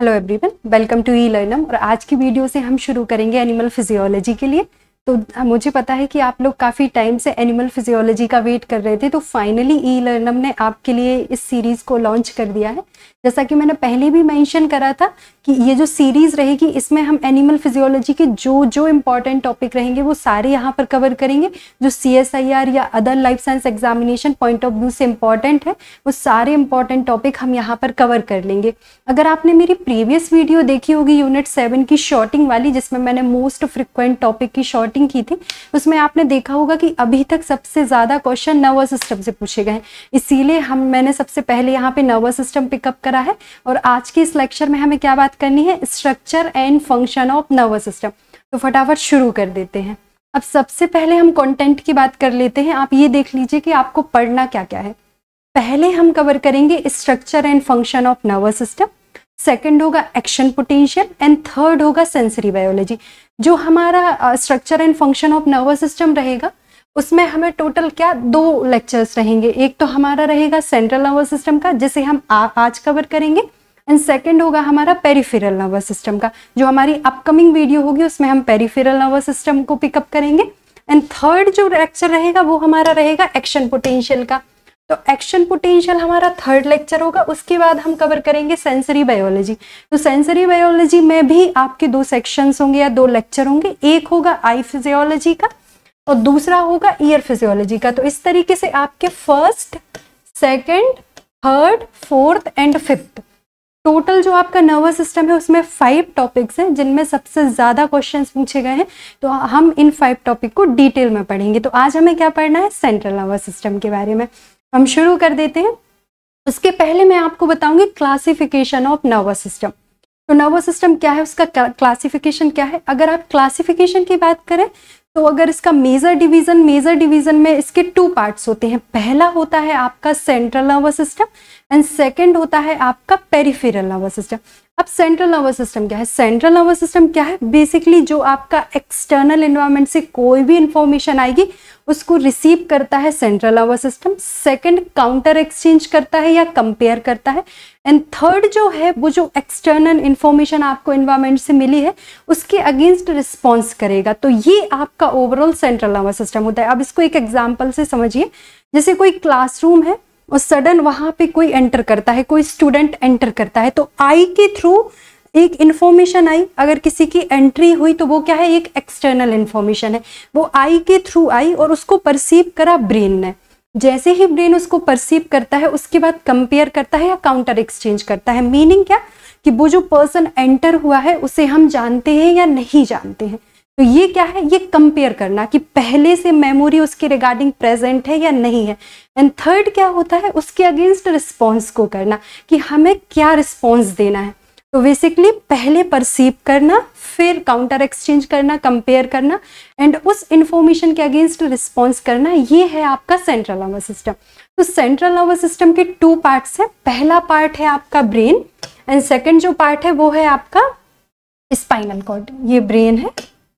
Hello everyone, welcome to E Learnam. और आज की वीडियो से हम शुरू करेंगे एनिमल फिजियोलॉजी के लिए। तो मुझे पता है कि आप लोग काफ़ी टाइम से एनिमल फिजियोलॉजी का वेट कर रहे थे, तो फाइनली ई लर्नम ने आपके लिए इस सीरीज़ को लॉन्च कर दिया है। जैसा कि मैंने पहले भी मेंशन करा था कि ये जो सीरीज़ रहेगी इसमें हम एनिमल फिजियोलॉजी के जो इम्पॉर्टेंट टॉपिक रहेंगे वो सारे यहाँ पर कवर करेंगे। जो CSIR या other life science examination point of view से इम्पॉर्टेंट है वो सारे इम्पॉर्टेंट टॉपिक हम यहाँ पर कवर कर लेंगे। अगर आपने मेरी प्रीवियस वीडियो देखी होगी यूनिट 7 की शॉर्टिंग वाली, जिसमें मैंने मोस्ट फ्रिक्वेंट टॉपिक की शॉर्टिंग की थी, उसमें आपने देखा होगा कि अभी तक सबसे ज़्यादा क्वेश्चन नर्वस सिस्टम से पूछे गए हैं। इसीलिए मैंने सबसे पहले यहाँ पे नर्वस सिस्टम पिकअप करा है। और आज के इस लेक्चर में हमें क्या बात करनी है, structure and function of nervous system. तो फटाफट शुरू कर देते हैं। अब सबसे पहले हम कंटेंट की बात कर लेते हैं। आप ये देख लीजिए कि आपको पढ़ना क्या क्या है। पहले हम कवर करेंगे structure and function of nervous system, second होगा एक्शन पोटेंशियल एंड थर्ड होगा सेंसरी बायोलॉजी। जो हमारा structure and function of nervous system रहेगा उसमें हमें टोटल क्या 2 लेक्चर्स रहेंगे। एक तो हमारा रहेगा सेंट्रल नर्वस सिस्टम का, जिसे हम आज कवर करेंगे, एंड सेकंड होगा हमारा पेरिफेरल नर्वस सिस्टम का। जो हमारी अपकमिंग वीडियो होगी उसमें हम पेरिफेरल नर्वस सिस्टम को पिकअप करेंगे। एंड थर्ड जो लेक्चर रहेगा वो हमारा रहेगा एक्शन पोटेंशियल का। तो एक्शन पोटेंशियल हमारा थर्ड लेक्चर होगा। उसके बाद हम कवर करेंगे सेंसरी बायोलॉजी। तो सेंसरी बायोलॉजी में भी आपके 2 सेक्शंस होंगे या 2 लेक्चर होंगे। एक होगा आई फिजियोलॉजी का और दूसरा होगा ईयर फिजियोलॉजी का। तो इस तरीके से आपके first, second, third, fourth and fifth total जो आपका नर्वस सिस्टम है उसमें 5 टॉपिक्स हैं जिनमें सबसे ज़्यादा क्वेश्चंस पूछे गए हैं। तो हम इन 5 टॉपिक को डिटेल में पढ़ेंगे। तो आज हमें क्या पढ़ना है, सेंट्रल नर्वस सिस्टम के बारे में। हम शुरू कर देते हैं। उसके पहले मैं आपको बताऊंगी क्लासिफिकेशन ऑफ नर्वस सिस्टम। तो नर्वस सिस्टम क्या है, उसका क्लासिफिकेशन क्या है। अगर आप क्लासिफिकेशन की बात करें तो अगर इसका मेजर डिवीजन में इसके 2 पार्ट्स होते हैं। पहला होता है आपका central nervous system and second होता है आपका पेरिफेरल नर्वस सिस्टम। अब सेंट्रल नर्वस सिस्टम क्या है, सेंट्रल नर्वस सिस्टम क्या है, बेसिकली जो आपका एक्सटर्नल एनवायरनमेंट से कोई भी इंफॉर्मेशन आएगी उसको रिसीव करता है central nervous system. Second counter exchange करता है या कंपेयर करता है। एंड थर्ड जो है वो जो एक्सटर्नल इंफॉर्मेशन आपको एनवायरनमेंट से मिली है उसके अगेंस्ट रिस्पॉन्स करेगा। तो ये आपका ओवरऑल सेंट्रल नर्वस सिस्टम होता है। अब इसको एक एग्जाम्पल से समझिए। जैसे कोई क्लासरूम है और सडन वहां पे कोई एंटर करता है, कोई स्टूडेंट एंटर करता है, तो आई के थ्रू एक इंफॉर्मेशन आई। अगर किसी की एंट्री हुई तो वो क्या है, एक एक्सटर्नल इंफॉर्मेशन है। वो आई के थ्रू आई और उसको परसीव करा ब्रेन ने। जैसे ही ब्रेन उसको परसीव करता है उसके बाद कंपेयर करता है या काउंटर एक्सचेंज करता है। मीनिंग क्या कि वो जो पर्सन एंटर हुआ है उसे हम जानते हैं या नहीं जानते हैं। तो ये क्या है, ये कंपेयर करना कि पहले से मेमोरी उसके रिगार्डिंग प्रेजेंट है या नहीं है। एंड थर्ड क्या होता है, उसके अगेंस्ट रिस्पॉन्स को करना कि हमें क्या रिस्पॉन्स देना है। तो बेसिकली पहले परसीव करना, फिर काउंटर एक्सचेंज करना, कंपेयर करना एंड उस इंफॉर्मेशन के अगेंस्ट रिस्पॉन्स करना, ये है आपका सेंट्रल नर्वस सिस्टम। तो सेंट्रल नर्वस सिस्टम के 2 पार्ट्स हैं। पहला पार्ट है आपका ब्रेन एंड सेकंड जो पार्ट है वो है आपका स्पाइनल कॉर्ड। ये ब्रेन है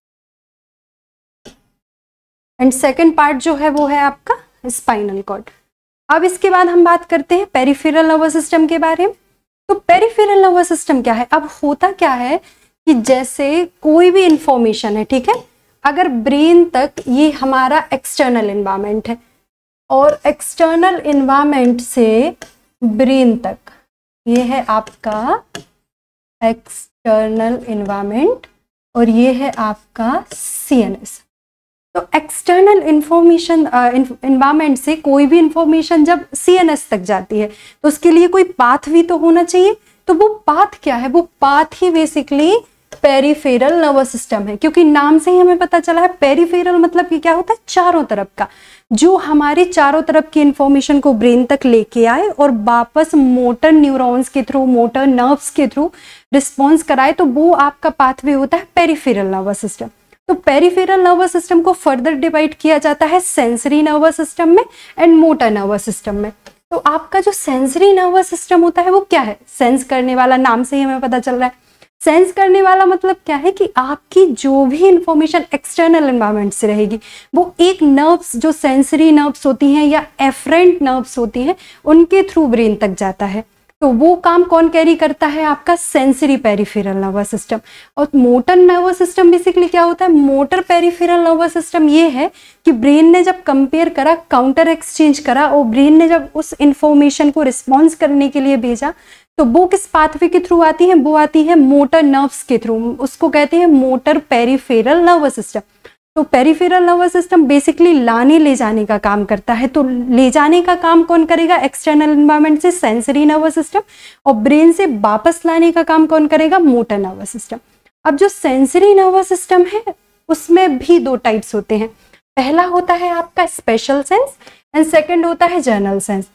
एंड सेकंड पार्ट जो है वो है आपका स्पाइनल कॉर्ड। अब इसके बाद हम बात करते हैं पेरिफेरल नर्वस सिस्टम के बारे में। तो पेरिफेरल नर्वस सिस्टम क्या है, अब होता क्या है कि जैसे कोई भी इंफॉर्मेशन है, ठीक है, अगर ब्रेन तक ये हमारा एक्सटर्नल एनवायरनमेंट है और एक्सटर्नल एनवायरनमेंट से ब्रेन तक ये है आपका एक्सटर्नल एनवायरनमेंट और ये है आपका CNS। तो एक्सटर्नल इंफॉर्मेशन एनवायरनमेंट से कोई भी इंफॉर्मेशन जब CNS तक जाती है तो उसके लिए कोई पाथ भी तो होना चाहिए। तो वो पाथ क्या है, वो पाथ ही बेसिकली पेरिफेरल नर्वस सिस्टम है। क्योंकि नाम से ही हमें पता चला है पेरिफेरल मतलब कि क्या होता है, चारों तरफ का, जो हमारे चारों तरफ की इंफॉर्मेशन को ब्रेन तक लेके आए और वापस मोटर न्यूरॉन्स के थ्रू, मोटर नर्व्स के थ्रू रिस्पॉन्स कराए। तो वो आपका पाथवे होता है पेरिफेरल नर्वस सिस्टम। तो पेरिफेरल नर्वस सिस्टम को फर्दर डिवाइड किया जाता है सेंसरी नर्वस सिस्टम में एंड मोटर नर्वस सिस्टम में। तो आपका जो सेंसरी नर्वस सिस्टम होता है वो क्या है, सेंस करने वाला, नाम से ही हमें पता चल रहा है। सेंस करने वाला मतलब क्या है कि आपकी जो भी इंफॉर्मेशन एक्सटर्नल एनवायरनमेंट से रहेगी वो एक नर्व्स, जो सेंसरी नर्व्स होती हैं या एफरेंट नर्व्स होती हैं, उनके थ्रू ब्रेन तक जाता है। तो वो काम कौन कैरी करता है? आपका सेंसरी पेरिफेरल नर्वस सिस्टम। और मोटर नर्वस सिस्टम बेसिकली क्या होता है? मोटर पेरिफेरल नर्वस सिस्टम ये है कि ब्रेन ने जब कंपेयर करा, काउंटर एक्सचेंज करा और ब्रेन ने जब उस इंफॉर्मेशन को रिस्पॉन्स करने के लिए भेजा, तो वो किस पाथवे के थ्रू आती है? वो आती है मोटर नर्व्स के थ्रू। उसको कहते हैं मोटर पेरिफेरल नर्वस सिस्टम। तो पेरिफेरल नर्वस सिस्टम बेसिकली लाने ले जाने का काम करता है। तो ले जाने का काम कौन करेगा? एक्सटर्नल एनवायरनमेंट से सेंसरी नर्वस सिस्टम, और ब्रेन से वापस लाने का काम कौन करेगा? Motor nervous system. अब जो सेंसरी नर्वस सिस्टम है उसमें भी दो टाइप्स होते हैं। पहला होता है आपका स्पेशल सेंस एंड सेकेंड होता है जर्नल सेंस।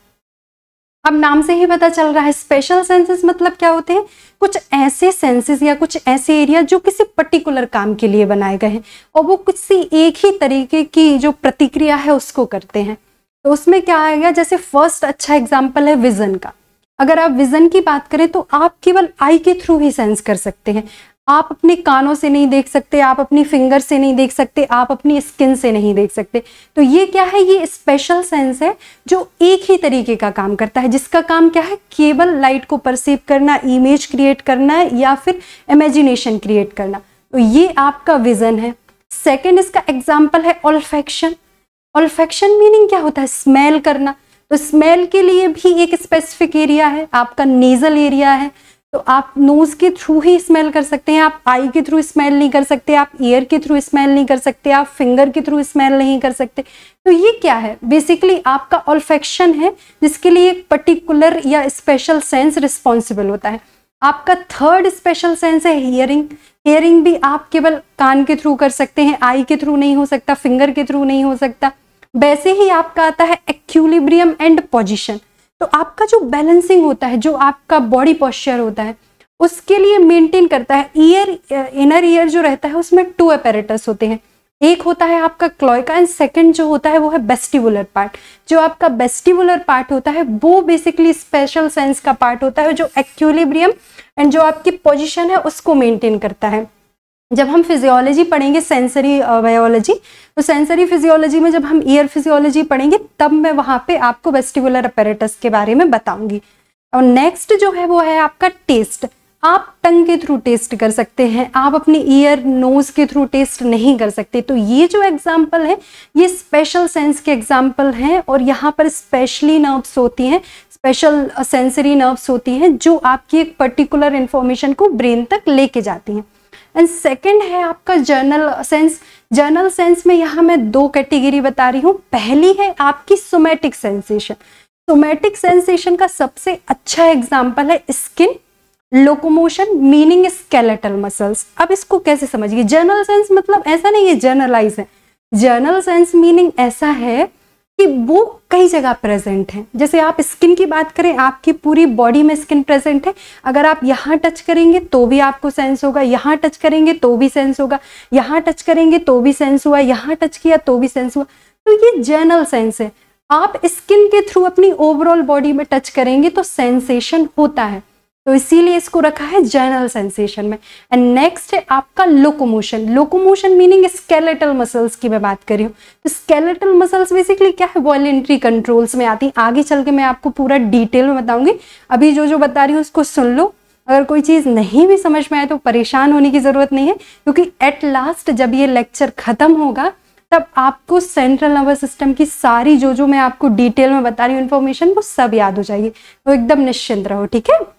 अब नाम से ही पता चल रहा है, स्पेशल सेंसेस मतलब क्या होते हैं? कुछ ऐसे सेंसेस या कुछ ऐसे एरिया जो किसी पर्टिकुलर काम के लिए बनाए गए हैं और वो किसी एक ही तरीके की जो प्रतिक्रिया है उसको करते हैं। तो उसमें क्या आएगा? जैसे फर्स्ट अच्छा एग्जांपल है विजन का। अगर आप विजन की बात करें तो आप केवल आई के थ्रू ही सेंस कर सकते हैं। आप अपने कानों से नहीं देख सकते, आप अपनी फिंगर से नहीं देख सकते, आप अपनी स्किन से नहीं देख सकते। तो ये क्या है? ये स्पेशल सेंस है जो एक ही तरीके का काम करता है, जिसका काम क्या है? केवल लाइट को परसीव करना, इमेज क्रिएट करना या फिर इमेजिनेशन क्रिएट करना। तो ये आपका विजन है। सेकेंड इसका एग्जाम्पल है ऑल्फैक्शन। ऑल्फैक्शन मीनिंग क्या होता है? स्मेल करना। तो स्मेल के लिए भी एक स्पेसिफिक एरिया है, आपका नेजल एरिया है। तो आप नोज के थ्रू ही स्मेल कर सकते हैं, आप आई के थ्रू स्मेल नहीं कर सकते, आप ईयर के थ्रू स्मेल नहीं कर सकते, आप फिंगर के थ्रू स्मेल नहीं कर सकते। तो ये क्या है? बेसिकली आपका ऑल्फैक्शन है, जिसके लिए एक पर्टिकुलर या स्पेशल सेंस रिस्पॉन्सिबल होता है। आपका थर्ड स्पेशल सेंस है हियरिंग। हियरिंग भी आप केवल कान के थ्रू कर सकते हैं, आई के थ्रू नहीं हो सकता, फिंगर के थ्रू नहीं हो सकता। वैसे ही आपका आता है इक्विलिब्रियम एंड पोजीशन। तो आपका जो बैलेंसिंग होता है, जो आपका बॉडी पोस्चर होता है, उसके लिए मेंटेन करता है। ईयर, इनर ईयर जो रहता है उसमें 2 apparatus होते हैं। एक होता है आपका क्लोएका एंड सेकंड जो होता है वो है वेस्टिबुलर पार्ट। जो आपका वेस्टिबुलर पार्ट होता है वो बेसिकली स्पेशल सेंस का पार्ट होता है, जो इक्विलिब्रियम एंड जो आपकी पोजीशन है उसको मेंटेन करता है। जब हम फिजियोलॉजी पढ़ेंगे, सेंसरी बायोलॉजी, तो सेंसरी फिजियोलॉजी में जब हम ईयर फिजियोलॉजी पढ़ेंगे तब मैं वहां पे आपको वेस्टिबुलर अपैरेटस के बारे में बताऊंगी। और नेक्स्ट जो है वो है आपका टेस्ट। आप टंग के थ्रू टेस्ट कर सकते हैं, आप अपनी ईयर नोज के थ्रू टेस्ट नहीं कर सकते। तो ये जो एग्जाम्पल है ये स्पेशल सेंस के एग्जाम्पल हैं, और यहाँ पर स्पेशली नर्व्स होती हैं, स्पेशल सेंसरी नर्व्स होती हैं जो आपकी एक पर्टिकुलर इंफॉर्मेशन को ब्रेन तक लेके जाती हैं। एंड सेकेंड है आपका जर्नल सेंस। जर्नल सेंस में यहाँ मैं 2 कैटेगरी बता रही हूँ। पहली है आपकी सोमैटिक सेंसेशन। सोमैटिक सेंसेशन का सबसे अच्छा एग्जाम्पल है skin, locomotion meaning skeletal muscles. अब इसको कैसे समझिए? जर्नल सेंस मतलब ऐसा नहीं है जर्नलाइज है। जर्नल सेंस मीनिंग ऐसा है कि वो कई जगह प्रेजेंट है। जैसे आप स्किन की बात करें, आपकी पूरी बॉडी में स्किन प्रेजेंट है। अगर आप यहाँ टच करेंगे तो भी आपको सेंस होगा, यहाँ टच करेंगे तो भी सेंस होगा, यहाँ टच करेंगे तो भी सेंस हुआ, यहाँ टच किया तो भी सेंस हुआ। तो ये जर्नल सेंस है। आप स्किन के थ्रू अपनी ओवरऑल बॉडी में टच करेंगे तो सेंसेशन होता है, तो इसीलिए इसको रखा है जर्नल सेंसेशन में। एंड नेक्स्ट है आपका locomotion. Locomotion meaning skeletal muscles की मैं बात कर रही हूँ। तो स्केलेटल मसल्स बेसिकली क्या है? वॉलेंट्री कंट्रोल्स में आती है। आगे चल के मैं आपको पूरा डिटेल में बताऊंगी। अभी जो बता रही हूँ उसको सुन लो। अगर कोई चीज़ नहीं भी समझ में आए तो परेशान होने की ज़रूरत नहीं है, क्योंकि एट लास्ट जब ये लेक्चर ख़त्म होगा तब आपको सेंट्रल नर्वस सिस्टम की सारी जो मैं आपको डिटेल में बता रही हूँ इन्फॉर्मेशन, वो सब याद हो जाएगी। तो एकदम निश्चिंत रहो, ठीक है।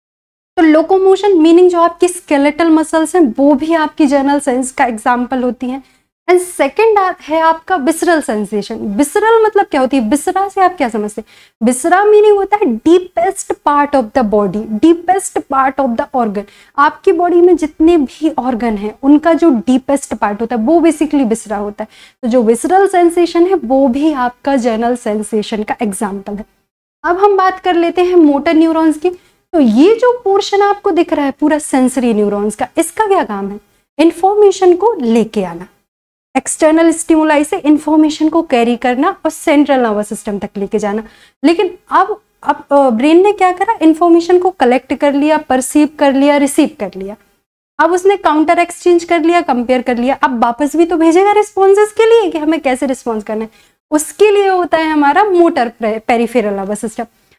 तो लोकोमोशन मीनिंग जो आपकी स्केलेटल मसल्स हैं वो भी आपकी जर्नल सेंस का एग्जाम्पल होती हैं। एंड सेकेंड है आपका विसरल सेंसेशन। विसरल मतलब क्या होती है? विसरा से आप क्या समझते हैं? विसरा मीनिंग होता है deepest part of the body, deepest part of the organ. आपकी बॉडी में जितने भी ऑर्गन हैं उनका जो डीपेस्ट पार्ट होता है वो बेसिकली विसरा होता है। तो जो विसरल सेंसेशन है वो भी आपका जर्नल सेंसेशन का एग्जाम्पल है। अब हम बात कर लेते हैं मोटर न्यूरॉन्स की। तो ये जो पोर्शन आपको दिख रहा है पूरा सेंसरी न्यूरॉन्स का, इसका क्या काम है? इंफॉर्मेशन को लेके आना, एक्सटर्नल स्टिमुलाई से इंफॉर्मेशन को कैरी करना और सेंट्रल नर्वस सिस्टम तक लेके जाना। लेकिन अब ब्रेन ने क्या करा? इंफॉर्मेशन को कलेक्ट कर लिया, परसीव कर लिया, रिसीव कर लिया। अब उसने काउंटर एक्सचेंज कर लिया, कंपेयर कर लिया। अब वापस भी तो भेजेगा रिस्पॉन्सेस के लिए कि हमें कैसे रिस्पॉन्स करना है। उसके लिए होता है हमारा मोटर पेरिफेरल नर्वस सिस्टम।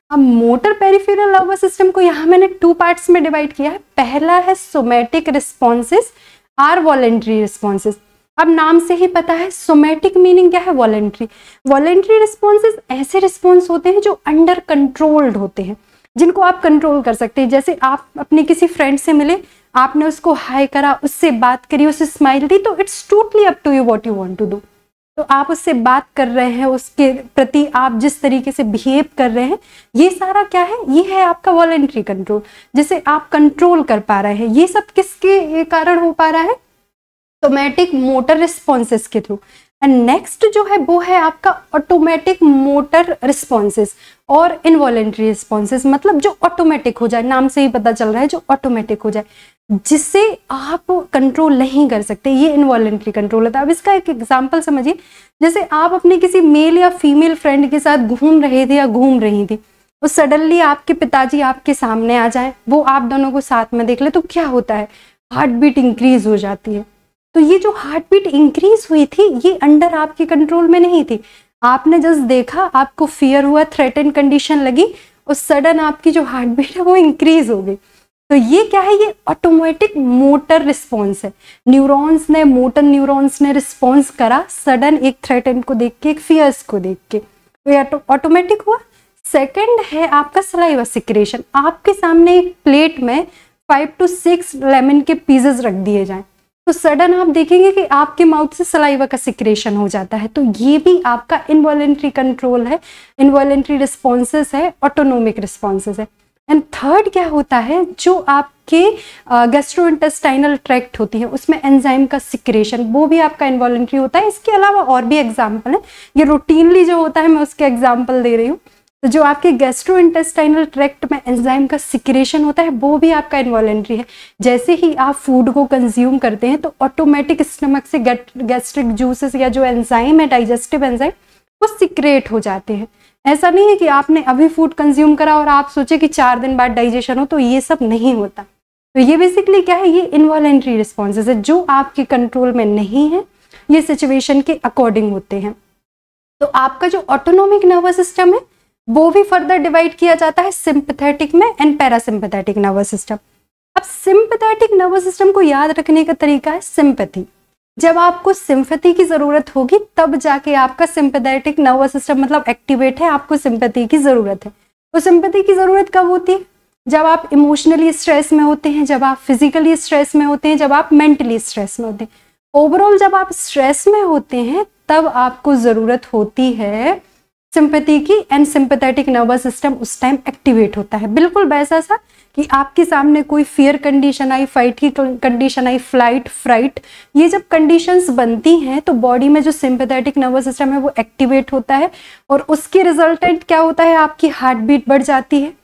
अब मोटर पेरिफेरल नर्वस सिस्टम को यहाँ मैंने 2 पार्ट्स में डिवाइड किया है। पहला है सोमैटिक रिस्पॉन्सेस और वॉलेंट्री रिस्पॉन्सेस। अब नाम से ही पता है सोमैटिक मीनिंग क्या है, वॉलेंट्री। वॉलेंट्री रिस्पॉन्सेस ऐसे रिस्पॉन्स होते हैं जो अंडर कंट्रोल्ड होते हैं, जिनको आप कंट्रोल कर सकते हैं। जैसे आप अपने किसी फ्रेंड से मिले, आपने उसको हाय करा, उससे बात करी, उसे स्माइल दी, तो it's totally up to you what you want to do. तो आप उससे बात कर रहे हैं, उसके प्रति आप जिस तरीके से बिहेव कर रहे हैं, ये सारा क्या है, ये है आपका वॉलेंट्री कंट्रोल, जिसे आप कंट्रोल कर पा रहे हैं। ये सब किसके कारण हो पा रहा है, सोमैटिक मोटर रिस्पॉन्सेस के थ्रू। एंड नेक्स्ट जो है वो है आपका ऑटोमेटिक मोटर रिस्पॉन्सेस और इनवॉलेंट्री रिस्पॉन्सेस, मतलब जो ऑटोमेटिक हो जाए, नाम से ही पता चल रहा है जो ऑटोमेटिक हो जाए, जिससे आप कंट्रोल नहीं कर सकते, ये इनवॉलेंट्री कंट्रोल होता है। अब इसका एक एग्जांपल समझिए, जैसे आप अपने किसी मेल या फीमेल फ्रेंड के साथ घूम रहे थे या घूम रही थी, तो सडनली आपके पिताजी आपके सामने आ जाए, वो आप दोनों को साथ में देख ले, तो क्या होता है, हार्ट बीट इंक्रीज हो जाती है। तो ये जो हार्ट बीट इंक्रीज हुई थी, ये अंडर आपके कंट्रोल में नहीं थी। आपने जस्ट देखा, आपको फियर हुआ, थ्रेटन कंडीशन लगी, और सडन आपकी जो हार्ट बीट है वो इंक्रीज हो गई। तो ये क्या है, ये ऑटोमेटिक मोटर रिस्पॉन्स है। न्यूरॉन्स ने, मोटर न्यूरॉन्स ने रिस्पॉन्स करा सडन एक थ्रेटन को देख के, एक फियर्स को देख के, तो ये ऑटोमेटिक हुआ। सेकंड है आपका सलाइवा सिक्रेशन। आपके सामने एक प्लेट में 5 to 6 लेमन के पीसेस रख दिए जाएं, तो सडन आप देखेंगे कि आपके माउथ से सलाइवा का सिक्रेशन हो जाता है। तो ये भी आपका इनवॉलेंट्री कंट्रोल है, इनवॉलेंट्री रिस्पॉन्सेस है, ऑटोनोमिक रिस्पॉन्सेस है। एंड थर्ड क्या होता है, जो आपके गैस्ट्रोइंटेस्टाइनल ट्रैक्ट होती है, उसमें एंजाइम का सिक्रेशन, वो भी आपका इनवॉलेंट्री होता है। इसके अलावा और भी एग्जाम्पल है, ये रूटीनली जो होता है मैं उसके एग्जाम्पल दे रही हूँ। तो जो आपके गैस्ट्रोइंटेस्टाइनल ट्रैक्ट में एंजाइम का सिक्रेशन होता है, वो भी आपका इनवॉलेंट्री है। जैसे ही आप फूड को कंज्यूम करते हैं, तो ऑटोमेटिक स्टमक से गैस्ट्रिक जूसेस या जो एंजाइम है, डाइजेस्टिव एंजाइम, वो सिक्रेट हो जाते हैं। ऐसा नहीं है कि आपने अभी फूड कंज्यूम करा और आप सोचे कि 4 दिन बाद डाइजेशन हो, तो ये सब नहीं होता। तो ये बेसिकली क्या है, ये इनवॉलेंट्री रिस्पॉन्सेस है, जो आपके कंट्रोल में नहीं है, ये सिचुएशन के अकॉर्डिंग होते हैं। तो आपका जो ऑटोनोमिक नर्वस सिस्टम है, वो भी फर्दर डिवाइड किया जाता है सिंपैथेटिक में एंड पैरासिम्पैथेटिक नर्वस सिस्टम। अब सिंपैथेटिक नर्वस सिस्टम को याद रखने का तरीका है सिंपैथी। जब आपको सिंपैथी की जरूरत होगी, तब जाके आपका सिंपैथेटिक नर्वस सिस्टम मतलब एक्टिवेट है, आपको सिंपैथी की जरूरत है। तो सिंपैथी की जरूरत कब होती है, जब आप इमोशनली स्ट्रेस में होते हैं, जब आप फिजिकली स्ट्रेस में होते हैं, जब आप मेंटली स्ट्रेस में होते हैं। ओवरऑल जब आप स्ट्रेस में होते हैं, तब आपको जरूरत होती है सिंपैथी की, एंड सिंपैथेटिक नर्वस सिस्टम उस टाइम एक्टिवेट होता है। बिल्कुल वैसा सा कि आपके सामने कोई फियर कंडीशन आई, फाइट की कंडीशन आई, फ्लाइट, फ्राइट, ये जब कंडीशंस बनती हैं, तो बॉडी में जो सिंपैथेटिक नर्वस सिस्टम है वो एक्टिवेट होता है, और उसके रिजल्टेंट क्या होता है, आपकी हार्ट बीट बढ़ जाती है,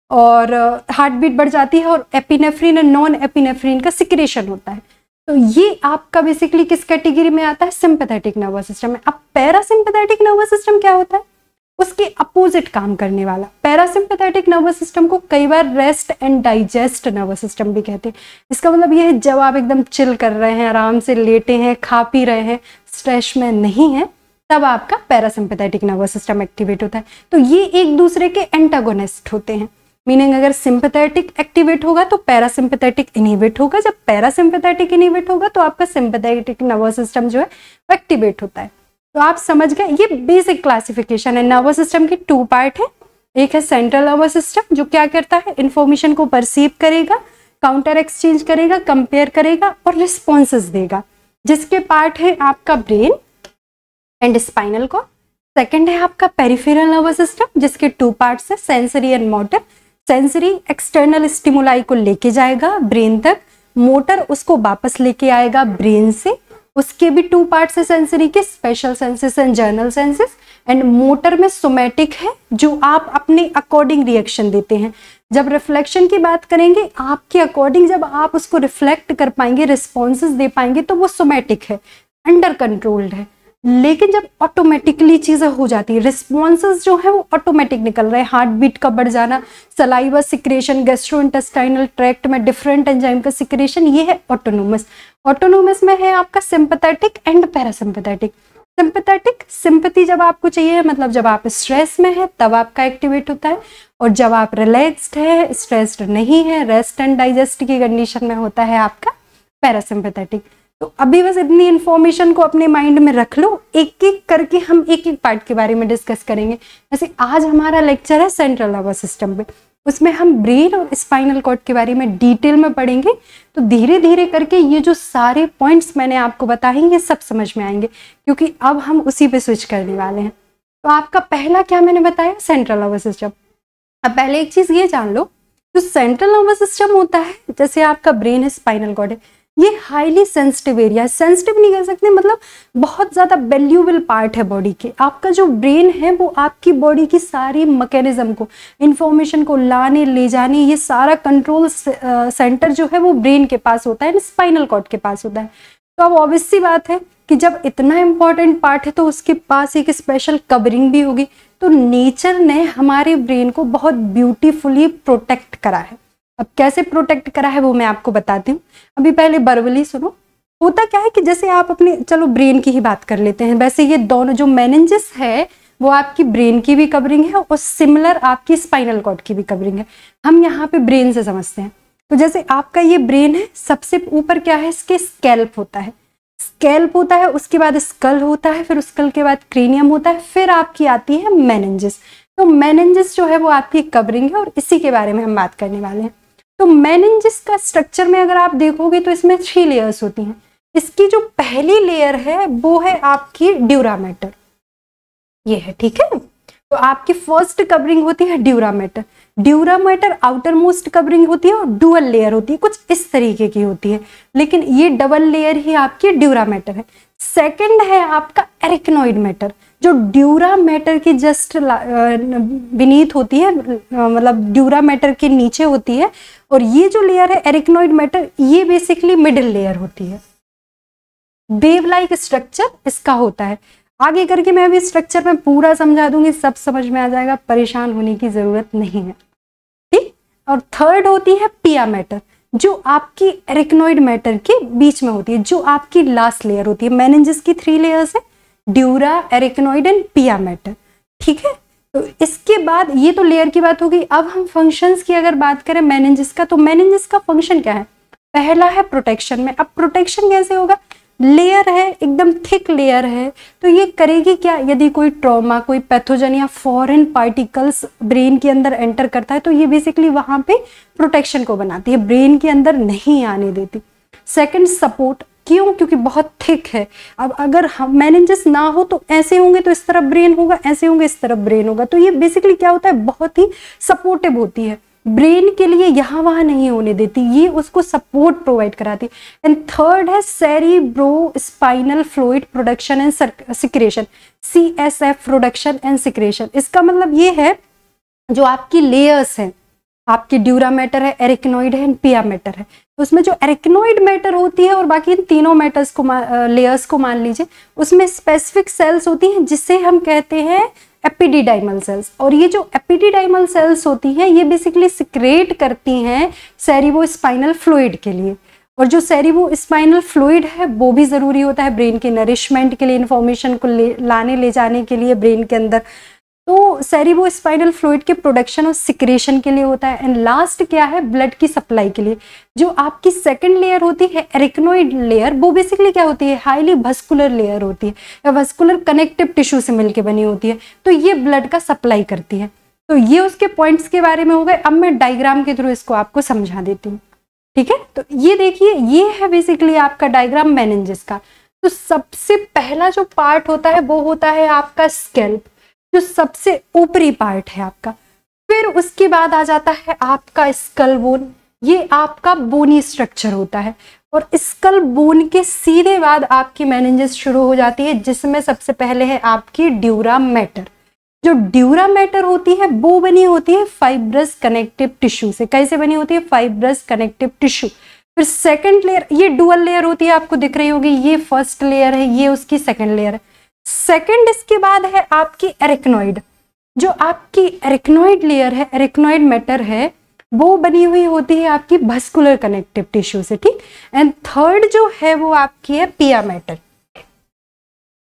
और हार्ट बीट बढ़ जाती है, और एपिनेफ्रिन और नॉन एपिनेफ्रिन का सिक्रेशन होता है। तो ये आपका बेसिकली किस कैटेगरी में आता है, सिंपैथेटिक नर्वस सिस्टम में। अब पैरासिम्पैथेटिक नर्वस सिस्टम क्या होता है, उसके अपोजिट काम करने वाला। पैरासिम्पैथेटिक नर्वस सिस्टम को कई बार rest and digest nervous system भी कहते हैं। इसका मतलब यह है, जब आप एकदम चिल कर रहे हैं, आराम से लेटे हैं, खा पी रहे हैं, स्ट्रेस में नहीं है, तब आपका पैरासिम्पैथेटिक नर्वस सिस्टम एक्टिवेट होता है। तो ये एक दूसरे के एंटागोनिस्ट होते हैं, मीनिंग अगर सिंपैथेटिक एक्टिवेट होगा तो पैरासिम्पैथेटिक इनहिबिट होगा, जब पैरासिम्पैथेटिक इनहिबिट होगा तो आपका सिंपैथेटिक नर्वस सिस्टम जो है वो एक्टिवेट होता है। तो आप समझ गए, ये बेसिक क्लासिफिकेशन है। नर्वस सिस्टम की 2 पार्ट है, एक है सेंट्रल नर्वस सिस्टम, जो क्या करता है, इंफॉर्मेशन को परसीव करेगा, काउंटर एक्सचेंज करेगा, कंपेयर करेगा और रिस्पॉन्सेस देगा, जिसके पार्ट है आपका brain and spinal cord. Second है आपका पेरिफेरल नर्वस सिस्टम, जिसके 2 पार्ट्स है, sensory and motor. Sensory external stimuli को लेके जाएगा ब्रेन तक, मोटर उसको वापस लेके आएगा ब्रेन से। उसके भी 2 पार्ट्स है सेंसरी के, special senses and general senses. And motor में सोमैटिक है, जो आप अपने अकॉर्डिंग रिएक्शन देते हैं। जब रिफ्लेक्शन की बात करेंगे, आपके अकॉर्डिंग जब आप उसको रिफ्लेक्ट कर पाएंगे, रिस्पॉन्सेस दे पाएंगे, तो वो सोमैटिक है, अंडर कंट्रोल्ड है। लेकिन जब ऑटोमेटिकली चीजें हो जाती है, रिस्पॉन्सेस जो है वो ऑटोमेटिक निकल रहे हैं, हार्ट बीट का बढ़ जाना, सलाइवा सिक्रेशन, गैस्ट्रोइंटेस्टाइनल ट्रैक्ट में डिफरेंट एंजाइम का सिक्रेशन, ये है ऑटोनोमस। ऑटोनोमस में है आपका sympathetic and parasympathetic. Sympathetic, sympathy जब आपको चाहिए, मतलब जब आप स्ट्रेस में है तब आपका एक्टिवेट होता है, और जब आप रिलैक्स्ड है, स्ट्रेस्ड नहीं है, रेस्ट एंड डाइजेस्ट की कंडीशन में होता है आपका पैरासिम्पैथेटिक। तो अभी बस इतनी इंफॉर्मेशन को अपने माइंड में रख लो, एक एक करके हम एक एक पार्ट के बारे में डिस्कस करेंगे। जैसे आज हमारा लेक्चर है सेंट्रल नर्वस सिस्टम पे, उसमें हम ब्रेन और स्पाइनल कॉर्ड के बारे में डिटेल में पढ़ेंगे। तो धीरे धीरे करके ये जो सारे पॉइंट्स मैंने आपको बताए ये सब समझ में आएंगे, क्योंकि अब हम उसी पे स्विच करने वाले हैं। तो आपका पहला क्या मैंने बताया, सेंट्रल नर्वस सिस्टम। अब पहले एक चीज ये जान लो, जो सेंट्रल नर्वस सिस्टम होता है, जैसे आपका ब्रेन है, स्पाइनल कॉर्ड है, ये हाईली सेंसिटिव एरिया है। सेंसिटिव नहीं कर सकते, मतलब बहुत ज्यादा वैल्यूएबल पार्ट है बॉडी के। आपका जो ब्रेन है वो आपकी बॉडी की सारी मैकेनिज्म को, इंफॉर्मेशन को लाने ले जाने, ये सारा कंट्रोल सेंटर जो है वो ब्रेन के पास होता है, स्पाइनल कॉर्ड के पास होता है। तो अब ऑब्वियस सी बात है कि जब इतना इंपॉर्टेंट पार्ट है तो उसके पास एक स्पेशल कवरिंग भी होगी। तो नेचर ने हमारे ब्रेन को बहुत ब्यूटीफुली प्रोटेक्ट करा है। अब कैसे प्रोटेक्ट करा है वो मैं आपको बताती हूँ। अभी पहले वर्बली सुनो। होता क्या है कि जैसे आप अपने, चलो ब्रेन की ही बात कर लेते हैं, वैसे ये दोनों जो मेनिंजेस है वो आपकी ब्रेन की भी कवरिंग है और सिमिलर आपकी स्पाइनल कॉर्ड की भी कवरिंग है। हम यहाँ पे ब्रेन से समझते हैं। तो जैसे आपका ये ब्रेन है, सबसे ऊपर क्या है, इसके स्कैल्प होता है, स्कैल्प होता है, उसके बाद स्कल होता है, फिर स्कल के बाद क्रेनियम होता है, फिर आपकी आती है मेनिंजेस। तो मेनिंजेस जो है वो आपकी कवरिंग है और इसी के बारे में हम बात करने वाले हैं। तो मेनिंजेस का स्ट्रक्चर में अगर आप देखोगे तो इसमें 3 लेयर्स होती हैं। इसकी जो पहली लेयर है वो है आपकी ड्यूरामेटर, ये है, ठीक है। तो आपकी फर्स्ट कवरिंग होती है dura mater. Dura mater outermost covering होती है और डुअल लेयर होती है, कुछ इस तरीके की होती है, लेकिन ये डबल लेयर ही आपकी ड्यूरामेटर है। सेकंड है आपका एरिकनॉइड मैटर, जो ड्यूरामेटर की जस्ट बीनीथ होती है, मतलब ड्यूरामेटर के नीचे होती है। और ये जो लेयर है एरिकनॉइड मैटर, ये बेसिकली मिडिल लेयर होती है। वेव लाइक स्ट्रक्चर इसका होता है। आगे करके मैं अभी स्ट्रक्चर में पूरा समझा दूंगी, सब समझ में आ जाएगा, परेशान होने की जरूरत नहीं है, ठीक। और थर्ड होती है पिया मैटर, जो आपकी एरिकनॉइड मैटर के बीच में होती है, जो आपकी लास्ट लेयर होती है। मेनिंजेस की 3 लेयर्स है, dura, arachnoid and pia mater, ठीक है। तो इसके बाद ये तो लेयर की बात होगी। अब हम फंक्शंस की अगर बात करें मेनिंजेस का, तो मेनिंजेस का फंक्शन क्या है, पहला है प्रोटेक्शन में। अब प्रोटेक्शन कैसे होगा, लेयर है, एकदम थिक लेयर है, तो ये करेगी क्या, यदि कोई ट्रॉमा, कोई पैथोजन या फॉरेन पार्टिकल्स ब्रेन के अंदर एंटर करता है तो ये बेसिकली वहां पे प्रोटेक्शन को बनाती है, ब्रेन के अंदर नहीं आने देती। सेकंड सपोर्ट, क्यों, क्योंकि बहुत थिक है। अब अगर हम मेनिंजेस ना हो तो ऐसे होंगे तो इस तरफ ब्रेन होगा, ऐसे होंगे इस तरफ ब्रेन होगा, तो ये बेसिकली क्या होता है, बहुत ही सपोर्टिव होती है, ब्रेन के लिए यहाँ वहां नहीं होने देती, ये उसको सपोर्ट प्रोवाइड कराती। एंड थर्ड है cerebrospinal fluid production and secretion, CSF production and secretion. इसका मतलब ये है, जो आपकी लेयर्स हैं, आपकी ड्यूरामेटर है, एरिकनॉइड है, पिया मैटर है, तो उसमें जो एरिकनॉइड मैटर होती है और बाकी इन तीनों मैटर्स को लेयर्स को मान लीजिए, उसमें स्पेसिफिक सेल्स होती हैं जिसे हम कहते हैं एपिडिडाइमल सेल्स। और ये जो एपिडिडाइमल सेल्स होती हैं ये बेसिकली सिक्रेट करती हैं सेरिब्रो स्पाइनल फ्लूइड के लिए। और जो सेरिब्रो स्पाइनल फ्लूइड है वो भी ज़रूरी होता है ब्रेन के नरिशमेंट के लिए, इंफॉर्मेशन को लाने ले जाने के लिए ब्रेन के अंदर। तो सेरिब्रो स्पाइनल फ्लूइड के प्रोडक्शन और सिक्रेशन के लिए होता है। एंड लास्ट क्या है, ब्लड की सप्लाई के लिए। जो आपकी सेकंड लेयर होती है एरिकनॉइड लेयर, वो बेसिकली क्या होती है, हाईली वस्कुलर लेयर होती है या वस्कुलर कनेक्टिव टिश्यू से मिलकर बनी होती है, तो ये ब्लड का सप्लाई करती है। तो ये उसके पॉइंट्स के बारे में हो गए। अब मैं डायग्राम के थ्रू इसको आपको समझा देती हूँ, ठीक है। तो ये देखिए, ये है बेसिकली आपका डायग्राम मेनिंजेस का। तो सबसे पहला जो पार्ट होता है वो होता है आपका स्कैल्प, जो सबसे ऊपरी पार्ट है आपका। फिर उसके बाद आ जाता है आपका स्कल बोन, ये आपका बोनी स्ट्रक्चर होता है। और स्कल बोन के सीधे बाद आपकी मेनिंजेस शुरू हो जाती है, जिसमें सबसे पहले है आपकी ड्यूरा मैटर। जो ड्यूरा मैटर होती है वो बनी होती है फाइब्रस कनेक्टिव टिश्यू से। कैसे बनी होती है, फाइब्रस कनेक्टिव टिश्यू। फिर सेकंड लेयर, ये डुअल लेयर होती है, आपको दिख रही होगी, ये फर्स्ट लेयर है, ये उसकी सेकंड लेयर है। सेकंड इसके बाद है आपकी एरिकनॉइड। जो आपकी एरिकनॉइड लेयर है, एरिकनॉइड मैटर है, वो बनी हुई होती है आपकी वस्कुलर कनेक्टिव टिश्यू से, ठीक। एंड थर्ड जो है वो आपकी है पिया मैटर।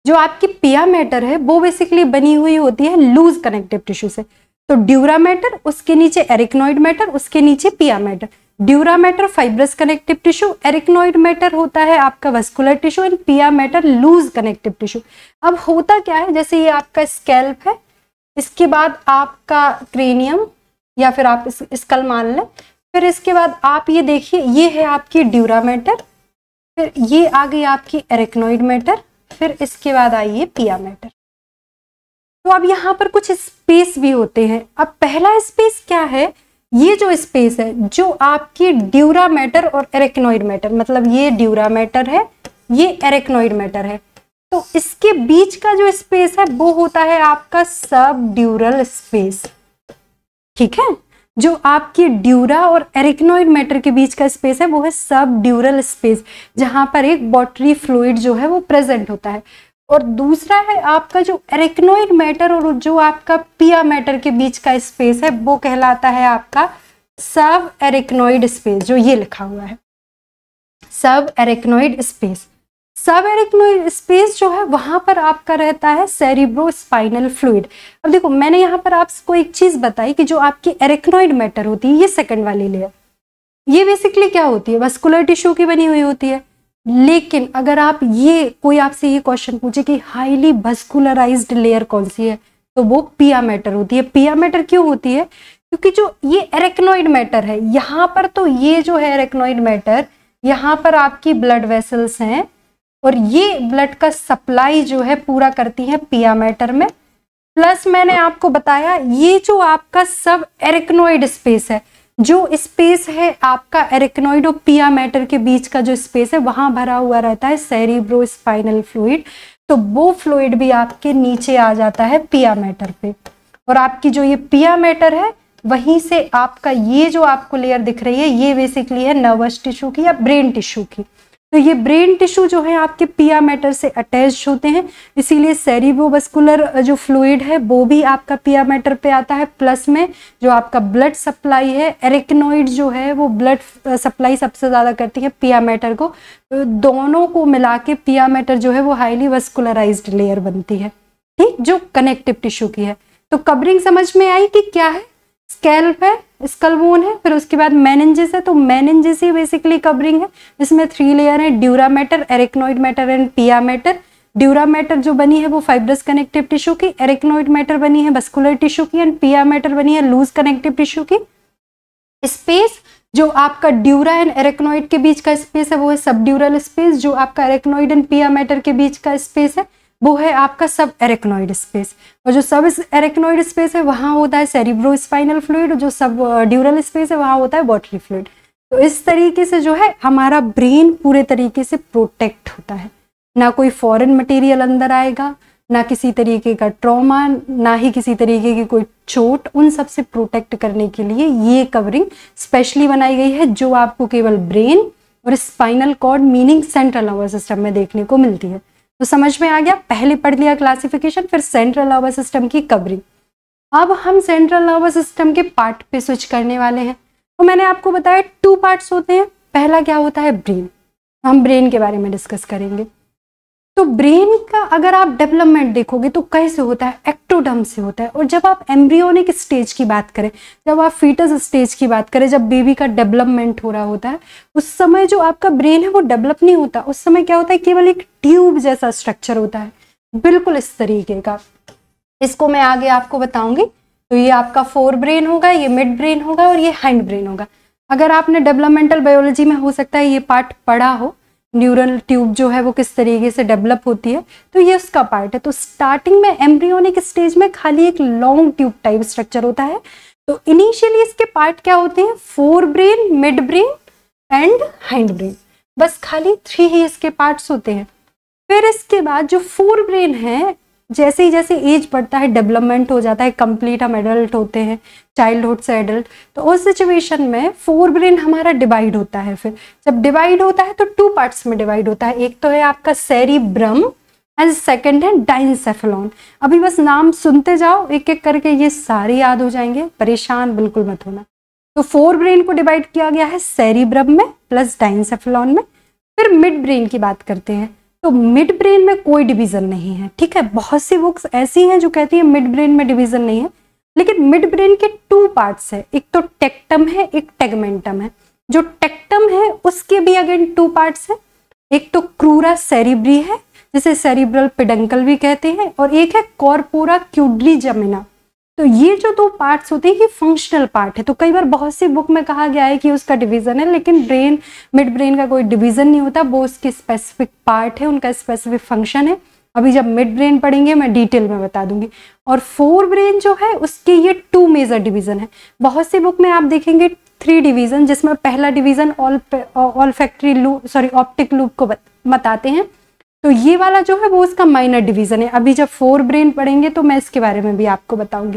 जो आपकी पिया मैटर है वो बेसिकली बनी हुई होती है लूज कनेक्टिव टिश्यू से। तो ड्यूरा मैटर, उसके नीचे एरिकनॉइड मैटर, उसके नीचे pia mater. Dura mater fibrous connective tissue, arachnoid mater होता है आपका vascular tissue and pia mater loose connective tissue. अब होता क्या है, जैसे ये आपका स्कैल्प है, इसके बाद आपका क्रेनियम या फिर आप स्कल मान लें, फिर इसके बाद आप ये देखिए ये है आपकी ड्यूरा मैटर, फिर ये आ गई आपकी एरिकनॉइड मैटर, फिर इसके बाद आई है पिया मैटर। तो अब यहाँ पर कुछ स्पेस भी होते हैं। अब पहला स्पेस क्या है, ये जो स्पेस है जो आपकी ड्यूरा मैटर और एरिकनॉइड मैटर, मतलब ये ड्यूरा मैटर है, ये एरिकनॉइड मैटर है, तो इसके बीच का जो स्पेस है वो होता है आपका सब ड्यूरल स्पेस। ठीक है, जो आपकी ड्यूरा और एरिकनॉइड मैटर के बीच का स्पेस है वो है सब ड्यूरल स्पेस, जहां पर एक बॉटरी फ्लूइड जो है वो प्रेजेंट होता है। और दूसरा है आपका जो एरिकनॉइड मैटर और जो आपका पिया मैटर के बीच का स्पेस है वो कहलाता है आपका सब एरिकनॉइड स्पेस, जो ये लिखा हुआ है सब एरिकनॉइड स्पेस। सब एरिकनॉइड स्पेस जो है वहां पर आपका रहता है सेरिब्रो स्पाइनल फ्लूइड। अब देखो मैंने यहाँ पर आपको एक चीज बताई कि जो आपकी एरिकनॉइड मैटर होती है, ये सेकंड वाली लेयर, ये बेसिकली क्या होती है, वस्कुलर टिश्यू की बनी हुई होती है। लेकिन अगर आप कोई आपसे ये क्वेश्चन पूछे कि हाईली वस्कुलराइज्ड लेयर कौन सी है, तो वो पिया मैटर होती है। पिया मैटर क्यों होती है, क्योंकि जो ये एरिकनॉइड मैटर है यहाँ पर, तो ये जो है एरिकनॉइड मैटर, यहाँ पर आपकी ब्लड वेसल्स हैं और ये ब्लड का सप्लाई जो है पूरा करती है पिया मैटर में। प्लस मैंने आपको बताया ये जो आपका सब एरिकनॉइड स्पेस है, जो स्पेस है आपका एरिकनॉइड और पिया मैटर के बीच का जो स्पेस है वहां भरा हुआ रहता है सेरिब्रो स्पाइनल फ्लूइड। तो वो फ्लूइड भी आपके नीचे आ जाता है पिया मैटर पे, और आपकी जो ये पिया मैटर है वहीं से आपका ये जो आपको लेयर दिख रही है ये बेसिकली है नर्वस टिश्यू की या ब्रेन टिश्यू की। तो ये ब्रेन टिश्यू जो है आपके पिया मैटर से अटैच होते हैं, इसीलिए सेरिब्रोवस्कुलर जो फ्लूइड है वो भी आपका पिया मैटर पे आता है। प्लस में जो आपका ब्लड सप्लाई है, एरिकनॉइड जो है वो ब्लड सप्लाई सबसे ज़्यादा करती है पिया मैटर को। तो दोनों को मिला के पिया मैटर जो है वो हाईली वस्कुलराइज्ड लेयर बनती है, ठीक, जो कनेक्टिव टिश्यू की है। तो कवरिंग समझ में आई कि क्या है, स्कैल्प है, स्कल बोन है, फिर उसके बाद मेनिंजेस है। तो मेनिंजेस ही बेसिकली कवरिंग है, जिसमें 3 लेयर है, dura mater, arachnoid mater and pia mater. Dura mater जो बनी है वो फाइब्रस कनेक्टिव टिश्यू की, एरिकनॉइड मैटर बनी है वस्कुलर टिश्यू की एंड पिया मैटर बनी है लूज कनेक्टिव टिश्यू की। स्पेस जो आपका ड्यूरा एंड एरिकनॉइड के बीच का स्पेस है वो है सब ड्यूरल स्पेस। जो आपका एरिकनॉइड एंड पिया मैटर के बीच का स्पेस है वो है आपका सब एरिकनॉइड स्पेस। और जो सब एरिकनॉइड स्पेस है वहाँ होता है सेरिब्रो स्पाइनल फ्लूइड, जो सब ड्यूरल स्पेस है वहाँ होता है बॉटरी फ्लूइड। तो इस तरीके से जो है हमारा ब्रेन पूरे तरीके से प्रोटेक्ट होता है, ना कोई फॉरेन मटेरियल अंदर आएगा, ना किसी तरीके का ट्रॉमा, ना ही किसी तरीके की कोई चोट। उन सब से प्रोटेक्ट करने के लिए ये कवरिंग स्पेशली बनाई गई है, जो आपको केवल ब्रेन और spinal cord meaning central nervous system में देखने को मिलती है। तो समझ में आ गया, पहले पढ़ लिया क्लासिफिकेशन, फिर सेंट्रल नर्वस सिस्टम की कवरिंग। अब हम सेंट्रल नर्वस सिस्टम के पार्ट पे स्विच करने वाले हैं। तो मैंने आपको बताया 2 पार्ट्स होते हैं। पहला क्या होता है, ब्रेन। हम ब्रेन के बारे में डिस्कस करेंगे। तो ब्रेन का अगर आप डेवलपमेंट देखोगे तो कैसे होता है, एक्टोडर्म से होता है। और जब आप एम्ब्रियोनिक स्टेज की बात करें, जब आप फीटस स्टेज की बात करें, जब बेबी का डेवलपमेंट हो रहा होता है, उस समय जो आपका ब्रेन है वो डेवलप नहीं होता। उस समय क्या होता है, केवल एक ट्यूब जैसा स्ट्रक्चर होता है, बिल्कुल इस तरीके का। इसको मैं आगे आपको बताऊंगी। तो ये आपका फोर ब्रेन होगा, ये मिड ब्रेन होगा और ये हाइंड ब्रेन होगा। अगर आपने डेवलपमेंटल बायोलॉजी में हो सकता है ये पार्ट पढ़ा हो, न्यूरल ट्यूब जो है वो किस तरीके से डेवलप होती है, तो ये उसका पार्ट है। तो स्टार्टिंग में एम्ब्रियोनिक स्टेज में खाली एक लॉन्ग ट्यूब टाइप स्ट्रक्चर होता है। तो इनिशियली इसके पार्ट क्या होते हैं, forebrain, midbrain and hindbrain, बस खाली 3 ही इसके पार्ट्स होते हैं। फिर इसके बाद जो फोर ब्रेन है, जैसे ही जैसे एज बढ़ता है, डेवलपमेंट हो जाता है, कंप्लीट हम एडल्ट होते हैं, चाइल्डहुड से एडल्ट, तो उस सिचुएशन में फोर ब्रेन हमारा डिवाइड होता है। फिर जब डिवाइड होता है तो 2 पार्ट्स में डिवाइड होता है। एक तो है आपका सेरिब्रम एंड सेकंड है डाइनसेफेलॉन। अभी बस नाम सुनते जाओ एक एक करके, ये सारे याद हो जाएंगे, परेशान बिल्कुल मत होना। तो फोर ब्रेन को डिवाइड किया गया है सेरिब्रम में प्लस डाइनसेफेलॉन में। फिर मिड ब्रेन की बात करते हैं। तो मिड ब्रेन में कोई डिवीजन नहीं है, ठीक है। बहुत सी बुक्स ऐसी हैं जो कहती है मिड ब्रेन में डिवीजन नहीं है, लेकिन मिड ब्रेन के 2 पार्ट्स है, एक तो टेक्टम है, एक टेगमेंटम है। जो टेक्टम है उसके भी अगेन 2 पार्ट्स है, एक तो क्रूरा सेरिब्री है जिसे सेरिब्रल पेडंकल भी कहते हैं, और एक है कॉर्पोरा क्यूडरीजमिना। तो ये जो 2 पार्ट्स होते हैं ये फंक्शनल पार्ट है। तो कई बार बहुत सी बुक में कहा गया है कि उसका डिवीजन है, लेकिन मिड ब्रेन का कोई डिवीजन नहीं होता, वो उसके स्पेसिफिक पार्ट है, उनका स्पेसिफिक फंक्शन है। अभी जब मिड ब्रेन पढ़ेंगे मैं डिटेल में बता दूंगी। और फोर ब्रेन जो है उसके ये 2 मेजर डिवीजन है। बहुत सी बुक में आप देखेंगे 3 डिवीजन, जिसमें पहला division olfactory lobe optic lobe को बताते हैं, तो ये वाला जो है वो उसका माइनर डिवीजन है। अभी जब 4 ब्रेन पढ़ेंगे तो मैं इसके बारे में भी आपको बताऊंगी।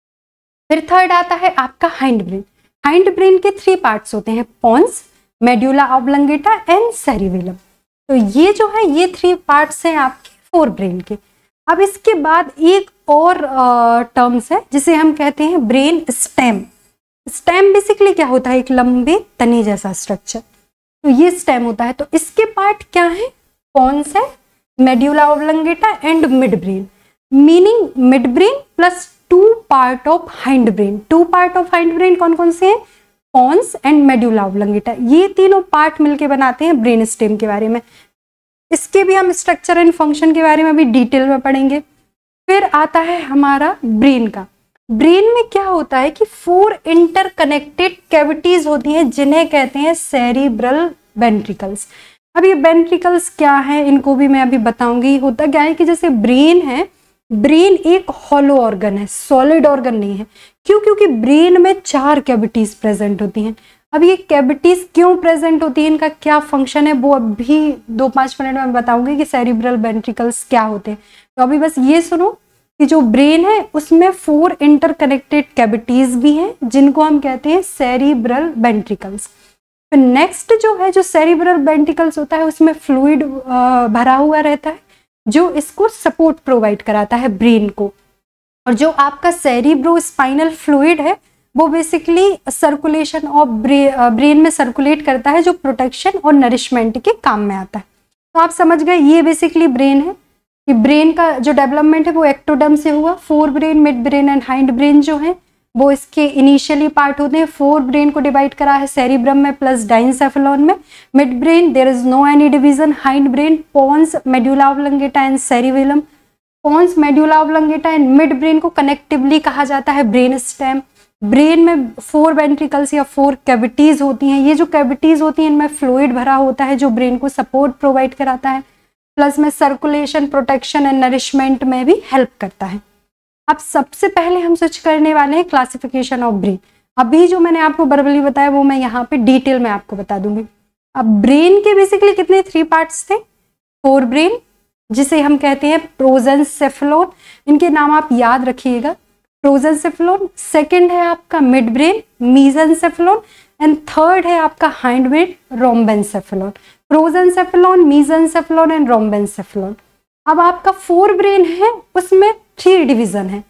फिर थर्ड आता है आपका हाइंड ब्रेन। हाइंड ब्रेन के 3 पार्ट्स होते हैं, pons, medulla oblongata and cerebellum. तो ये जो है ये 3 पार्ट्स हैं आपके 4 ब्रेन के। अब इसके बाद एक और टर्म्स है जिसे हम कहते हैं ब्रेन स्टेम। स्टेम बेसिकली क्या होता है, एक लंबे तने जैसा स्ट्रक्चर, तो ये स्टेम होता है। तो इसके पार्ट क्या है, पॉन्स है, medulla oblongata and midbrain, meaning midbrain plus 2 part of hindbrain. 2 part of hindbrain कौन कौन से हैं, पॉन्स एंड मेड्यूला ऑब्लंगेटा, ये तीनों पार्ट मिलके बनाते हैं ब्रेन स्टेम के बारे में। इसके भी हम स्ट्रक्चर एंड फंक्शन के बारे में भी डिटेल में पढ़ेंगे। फिर आता है हमारा ब्रेन का। ब्रेन में क्या होता है कि 4 इंटरकनेक्टेड कैविटीज होती हैं जिन्हें कहते हैं सेरिब्रल वेंट्रिकल्स। अब ये वेंट्रिकल्स क्या है इनको भी मैं अभी बताऊंगी। होता क्या है कि जैसे ब्रेन है, ब्रेन एक हॉलो ऑर्गन है, सॉलिड ऑर्गन नहीं है। क्यों, क्योंकि ब्रेन में 4 कैविटीज प्रेजेंट होती हैं। अब ये कैविटीज क्यों प्रेजेंट होती है, इनका क्या फंक्शन है, वो अभी 2-5 मिनट में बताऊंगी कि सेरिब्रल वेंट्रिकल्स क्या होते हैं। तो अभी बस ये सुनो कि जो ब्रेन है उसमें 4 इंटरकनेक्टेड कैविटीज भी हैं जिनको हम कहते हैं सेरिब्रल वेंट्रिकल्स। फिर नेक्स्ट जो है, जो सेरिब्रल वेंट्रिकल्स होता है उसमें फ्लूइड भरा हुआ रहता है जो इसको सपोर्ट प्रोवाइड कराता है ब्रेन को। और जो आपका सेरिब्रो स्पाइनल फ्लूइड है वो बेसिकली सर्कुलेशन ऑफ ब्रेन में सर्कुलेट करता है, जो प्रोटेक्शन और नरिशमेंट के काम में आता है। तो आप समझ गए ये बेसिकली ब्रेन है कि ब्रेन का जो डेवलपमेंट है वो एक्टोडर्म से हुआ। 4 brain, midbrain and hindbrain जो है वो इसके इनिशियली पार्ट होते हैं। 4 ब्रेन को डिवाइड करा है सेरिब्रम में प्लस डाइनसेफेलॉन में। Midbrain there is no any division. Hindbrain pons, medulla oblongata and cerebellum. Pons, medulla oblongata and midbrain को कनेक्टिवली कहा जाता है ब्रेन स्टेम। ब्रेन में 4 वेंट्रिकल्स या 4 कैविटीज होती हैं। ये जो कैविटीज होती हैं इनमें फ्लूइड भरा होता है जो ब्रेन को सपोर्ट प्रोवाइड कराता है, प्लस में सर्कुलेशन, प्रोटेक्शन एंड नरिशमेंट में भी हेल्प करता है। अब सबसे पहले हम स्विच करने वाले हैं क्लासिफिकेशन ऑफ ब्रेन। अभी जो मैंने आपको वर्बली बताया वो मैं यहाँ पे डिटेल में आपको बता दूंगी। अब ब्रेन के बेसिकली कितने 3 पार्ट्स थे, 4 ब्रेन जिसे हम कहते हैं प्रोजेंसेफेलॉन, इनके नाम आप याद रखिएगा, प्रोजेंसेफेलॉन। सेकंड है आपका mid brain, mesencephalon, and third है आपका hindbrain, rhombencephalon. Prosencephalon, mesencephalon and rhombencephalon. अब आपका 4 ब्रेन है उसमें 3 डिवीजन है।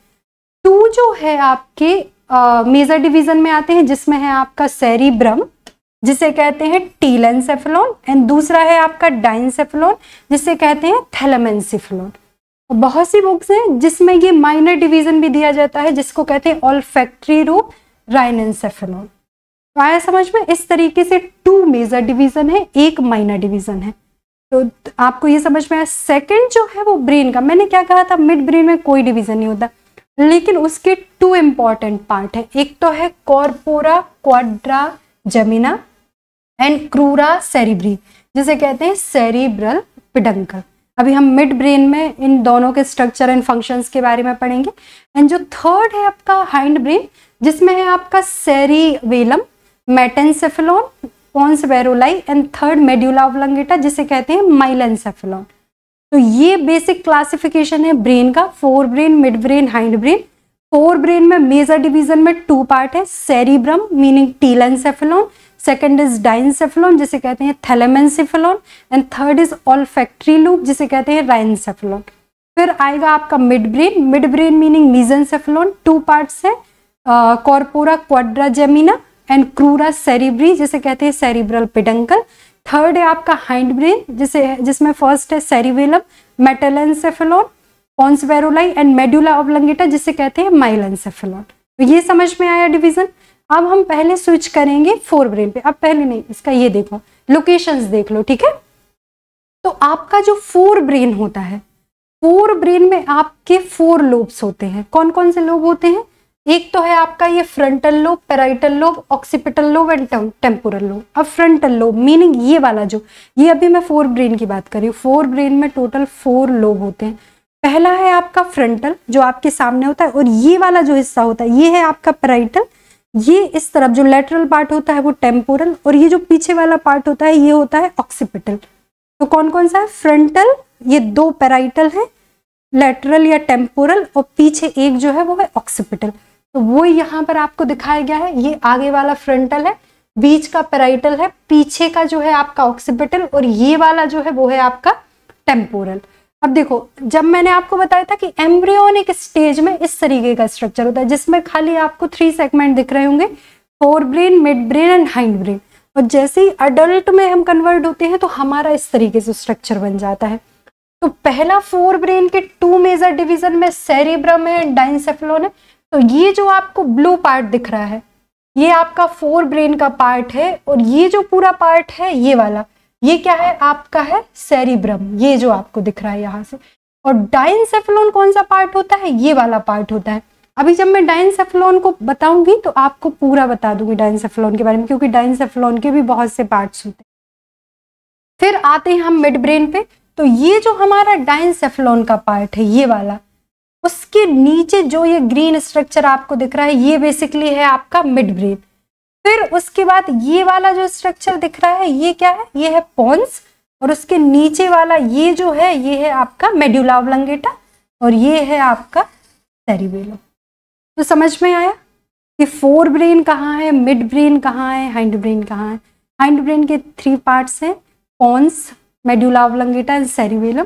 2 जो है आपके मेजर डिवीजन में आते हैं जिसमें है आपका सेरिब्रम जिसे कहते हैं टीलेंसेफेलॉन, एंड दूसरा है आपका डाइनसेफेलॉन जिसे कहते हैं थैलेमेंसेफेलॉन। बहुत सी बुक्स हैं जिसमें ये माइनर डिवीजन भी दिया जाता है जिसको कहते हैं ऑल्फैक्टरी रूप राइनेंसेफेलॉन। तो आया समझ में, इस तरीके से 2 मेजर डिवीजन है, 1 माइनर डिवीजन है। तो आपको ये समझ में आया। सेकंड जो है वो ब्रेन का, मैंने क्या कहा था, मिड ब्रेन में कोई डिवीजन नहीं होता, लेकिन उसके 2 इंपॉर्टेंट पार्ट है। एक तो है corpora quadrigemina and crura cerebri जिसे कहते हैं सेरिब्रल पेडंकल। अभी हम मिड ब्रेन में इन दोनों के स्ट्रक्चर एंड फंक्शंस के बारे में पढ़ेंगे। एंड जो थर्ड है आपका हाइंड ब्रेन जिसमें है आपका cerebellum, metencephalon, pons varolii and third medulla oblongata जिसे कहते हैं माइलेंसेफेलॉन। तो ये बेसिक क्लासिफिकेशन है ब्रेन का, 4 brain, midbrain, hind brain. 4 brain में मेजर डिवीजन में 2 पार्ट है, cerebrum meaning telencephalon, second is diencephalon जिसे कहते हैं thalamencephalon, and third is olfactory lobe जिसे कहते हैं राइनसेफेलॉन। फिर आएगा आपका mid brain meaning mesencephalon, 2 parts है, corpora quadrigemina and crura cerebri जिसे कहते हैं सेरिब्रल पेडंकल। थर्ड है आपका हाइंड ब्रेन जिसमें फर्स्ट है cerebellum, metencephalon, pons varolii and medulla oblongata जिसे कहते हैं माइलेंसेफेलॉन। तो ये समझ में आया डिवीजन। अब हम पहले स्विच करेंगे फोर ब्रेन पे। अब पहले नहीं, इसका ये देखो, लोकेशंस देख लो, ठीक है। तो आपका जो फोर ब्रेन होता है, फोर ब्रेन में आपके फोर लोब्स होते हैं। कौन कौन से लोब होते हैं? एक तो है आपका ये frontal lobe, parietal lobe, occipital lobe and temporal lobe. अब फ्रंटल लोब मीनिंग ये वाला जो, ये अभी मैं फोर ब्रेन की बात कर रही हूँ। फोर ब्रेन में टोटल फोर लोब होते हैं। पहला है आपका फ्रंटल जो आपके सामने होता है, और ये वाला जो हिस्सा होता है ये है आपका पैराइटल। ये इस तरफ जो लेटरल पार्ट होता है वो टेम्पोरल, और ये जो पीछे वाला पार्ट होता है ये होता है ऑक्सीपिटल। तो कौन कौन सा है? फ्रंटल, ये दो पैराइटल है, लेटरल या टेम्पोरल, और पीछे एक जो है वो है ऑक्सीपिटल। तो वो यहाँ पर आपको दिखाया गया है। ये आगे वाला फ्रंटल है, बीच का पैराइटल है, पीछे का जो है आपका ऑक्सीपिटल, और ये वाला जो है वो है आपका टेम्पोरल। अब देखो, जब मैंने आपको बताया था कि एम्ब्रियोनिक स्टेज में इस तरीके का स्ट्रक्चर होता है जिसमें खाली आपको 3 सेगमेंट दिख रहे होंगे, forebrain, midbrain and hindbrain. और जैसे ही अडल्ट में हम कन्वर्ट होते हैं तो हमारा इस तरीके से स्ट्रक्चर बन जाता है। तो पहला फोर ब्रेन के 2 मेजर डिवीजन में सेरिब्रम है, डाइंसेफेलॉन है। तो ये जो आपको ब्लू पार्ट दिख रहा है ये आपका फोर ब्रेन का पार्ट है, और ये जो पूरा पार्ट है ये वाला, ये क्या है? आपका है सेरिब्रम, ये जो आपको दिख रहा है यहाँ से। और डाइंसेफेलॉन कौन सा पार्ट होता है? ये वाला पार्ट होता है। अभी जब मैं डाइंसेफेलॉन को बताऊंगी तो आपको पूरा बता दूंगी डाइंसेफेलॉन के बारे में, क्योंकि डाइंसेफेलॉन के भी बहुत से पार्ट्स होते हैं। फिर आते हैं हम मिड ब्रेन पे। तो ये जो हमारा डाइंसेफेलॉन का पार्ट है ये वाला, उसके नीचे जो ये ग्रीन स्ट्रक्चर आपको दिख रहा है ये बेसिकली है आपका मिड ब्रेन। फिर उसके बाद ये वाला जो स्ट्रक्चर दिख रहा है ये क्या है? ये है पोन्स, और उसके नीचे वाला ये जो है ये है आपका मेडुला ऑब्लंगेटा, और ये है आपका सेरिबेलम। तो समझ में आया कि फोर ब्रेन कहाँ है, मिड ब्रेन कहाँ है, हाइंड ब्रेन कहाँ है। हाइंड ब्रेन के 3 पार्ट्स हैं, pons, medulla oblongata and cerebellum.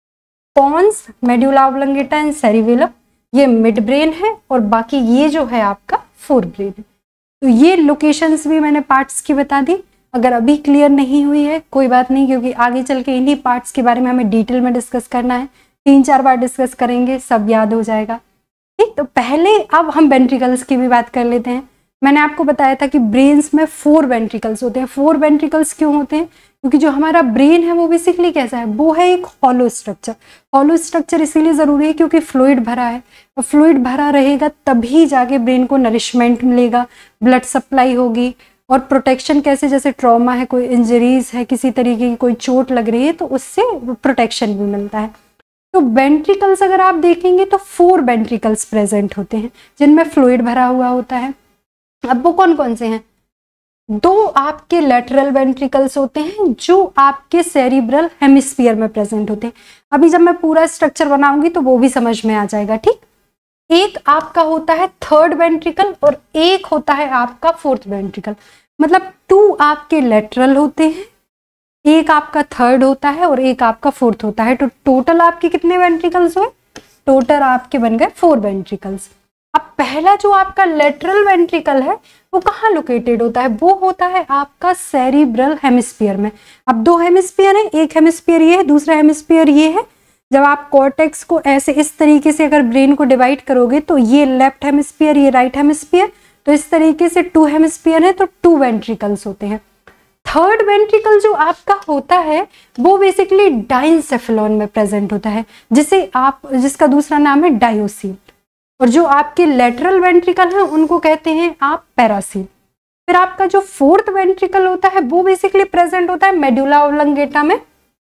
Pons, medulla oblongata and cerebellum ये मिड ब्रेन है, और बाकी ये जो है आपका फोर ब्रेन है। तो ये लोकेशंस भी मैंने पार्ट्स की बता दी। अगर अभी क्लियर नहीं हुई है कोई बात नहीं, क्योंकि आगे चल के इन्हीं पार्ट्स के बारे में हमें डिटेल में डिस्कस करना है। 3-4 बार डिस्कस करेंगे, सब याद हो जाएगा। ठीक, तो पहले अब हम वेंट्रिकल्स की भी बात कर लेते हैं। मैंने आपको बताया था कि ब्रेन्स में 4 वेंट्रिकल्स होते हैं। 4 वेंट्रिकल्स क्यों होते हैं? क्योंकि जो हमारा ब्रेन है वो बेसिकली कैसा है? वो है एक हॉलो स्ट्रक्चर। हॉलो स्ट्रक्चर इसीलिए जरूरी है क्योंकि फ्लूइड भरा है, और फ्लूइड भरा रहेगा तभी जाके ब्रेन को नरिशमेंट मिलेगा, ब्लड सप्लाई होगी, और प्रोटेक्शन कैसे? जैसे ट्रॉमा है, कोई इंजरीज है, किसी तरीके की कोई चोट लग रही है तो उससे प्रोटेक्शन भी मिलता है। तो वेंट्रिकल्स अगर आप देखेंगे तो 4 वेंट्रिकल्स प्रेजेंट होते हैं जिनमें फ्लूइड भरा हुआ होता है। अब वो कौन कौन से हैं? 2 आपके लेटरल वेंट्रिकल्स होते हैं जो आपके सेरिब्रल हेमिस्फीयर में प्रेजेंट होते हैं। अभी जब मैं पूरा स्ट्रक्चर बनाऊंगी तो वो भी समझ में आ जाएगा। ठीक, एक आपका होता है थर्ड वेंट्रिकल और एक होता है आपका फोर्थ वेंट्रिकल। मतलब 2 आपके लेटरल होते हैं, एक आपका थर्ड होता है और एक आपका फोर्थ होता है। तो टोटल आपके कितने वेंट्रिकल्स हुए? टोटल आपके बन गए 4 वेंट्रिकल्स। अब पहला जो आपका लेटरल वेंट्रिकल है वो कहाँ लोकेटेड होता है? वो होता है आपका सेरिब्रल हेमिस्फीयर में। अब 2 हेमिस्फीयर है, एक हेमिस्फीयर ये है, दूसरा हेमिस्फीयर ये है। जब आप कॉर्टेक्स को ऐसे इस तरीके से अगर ब्रेन को डिवाइड करोगे तो ये लेफ्ट हेमिस्फीयर, ये राइट हेमिस्फीयर, तो इस तरीके से 2 हेमिस्फीयर है तो 2 वेंट्रिकल्स होते हैं। थर्ड वेंट्रिकल जो आपका होता है वो बेसिकली डाइंसेफेलॉन में प्रेजेंट होता है, जिसका दूसरा नाम है डायोसील। और जो आपके लेटरल वेंट्रिकल हैं उनको कहते हैं आप पैरासील। फिर आपका जो फोर्थ वेंट्रिकल होता है वो बेसिकली प्रेजेंट होता है मेडुला ऑब्लंगेटा में।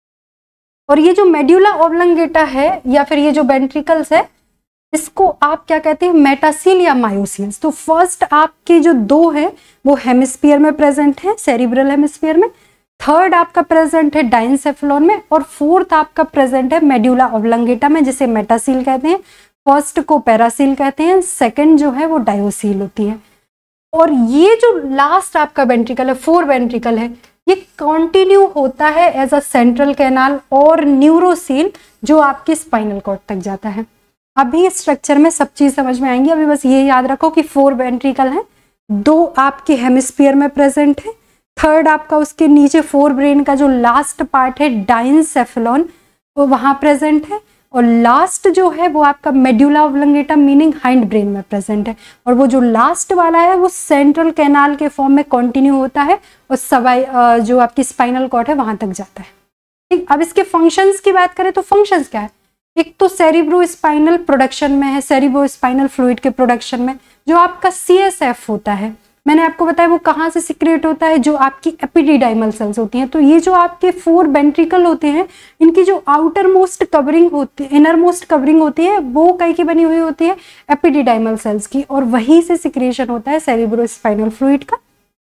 और ये जो मेडुला ऑब्लंगेटा है या फिर ये जो वेंट्रिकल्स है इसको आप क्या कहते हैं? मेटासील या मायोसील्स। तो फर्स्ट आपके जो 2 है वो हेमिस्फीयर में प्रेजेंट है, सेरिब्रल हेमिस्फीयर में। थर्ड आपका प्रेजेंट है डाइंसेफेलॉन में, और फोर्थ आपका प्रेजेंट है मेडुला ऑब्लंगेटा में, जिसे मेटासील कहते हैं। फर्स्ट को पैरासील कहते हैं, सेकंड जो है वो डायोसील होती है। और ये जो लास्ट आपका वेंट्रिकल है, 4 वेंट्रिकल है, ये कंटिन्यू होता है एज अ सेंट्रल कैनाल और न्यूरोसील जो आपके स्पाइनल कॉर्ड तक जाता है। अभी इस स्ट्रक्चर में सब चीज समझ में आएंगी। अभी बस ये याद रखो कि 4 वेंट्रिकल हैं, 2 आपके हेमिस्फीयर में प्रेजेंट है, थर्ड आपका उसके नीचे फोर ब्रेन का जो लास्ट पार्ट है डाइनसेफेलॉन, वो वहाँ प्रेजेंट है। और लास्ट जो है वो आपका medulla oblongata meaning hindbrain में प्रेजेंट है। और वो जो लास्ट वाला है वो सेंट्रल कैनाल के फॉर्म में कंटिन्यू होता है और सवाई जो आपकी स्पाइनल कॉर्ड है वहां तक जाता है। ठीक, अब इसके फंक्शंस की बात करें तो फंक्शंस क्या है? एक तो सेरिब्रो स्पाइनल प्रोडक्शन में है, सेरिब्रो स्पाइनल फ्लूइड के प्रोडक्शन में। जो आपका CSF होता है, मैंने आपको बताया वो कहाँ से सिक्रेट होता है, जो आपकी एपिडिडाइमल सेल्स होती हैं। तो ये जो आपके 4 वेंट्रिकल होते हैं, इनकी जो आउटर मोस्ट कवरिंग होती है, इनर मोस्ट कवरिंग होती है, वो कई की बनी हुई होती है एपिडिडाइमल सेल्स की, और वहीं से सिक्रेशन होता है सेरिब्रो स्पाइनल फ्लूइड का।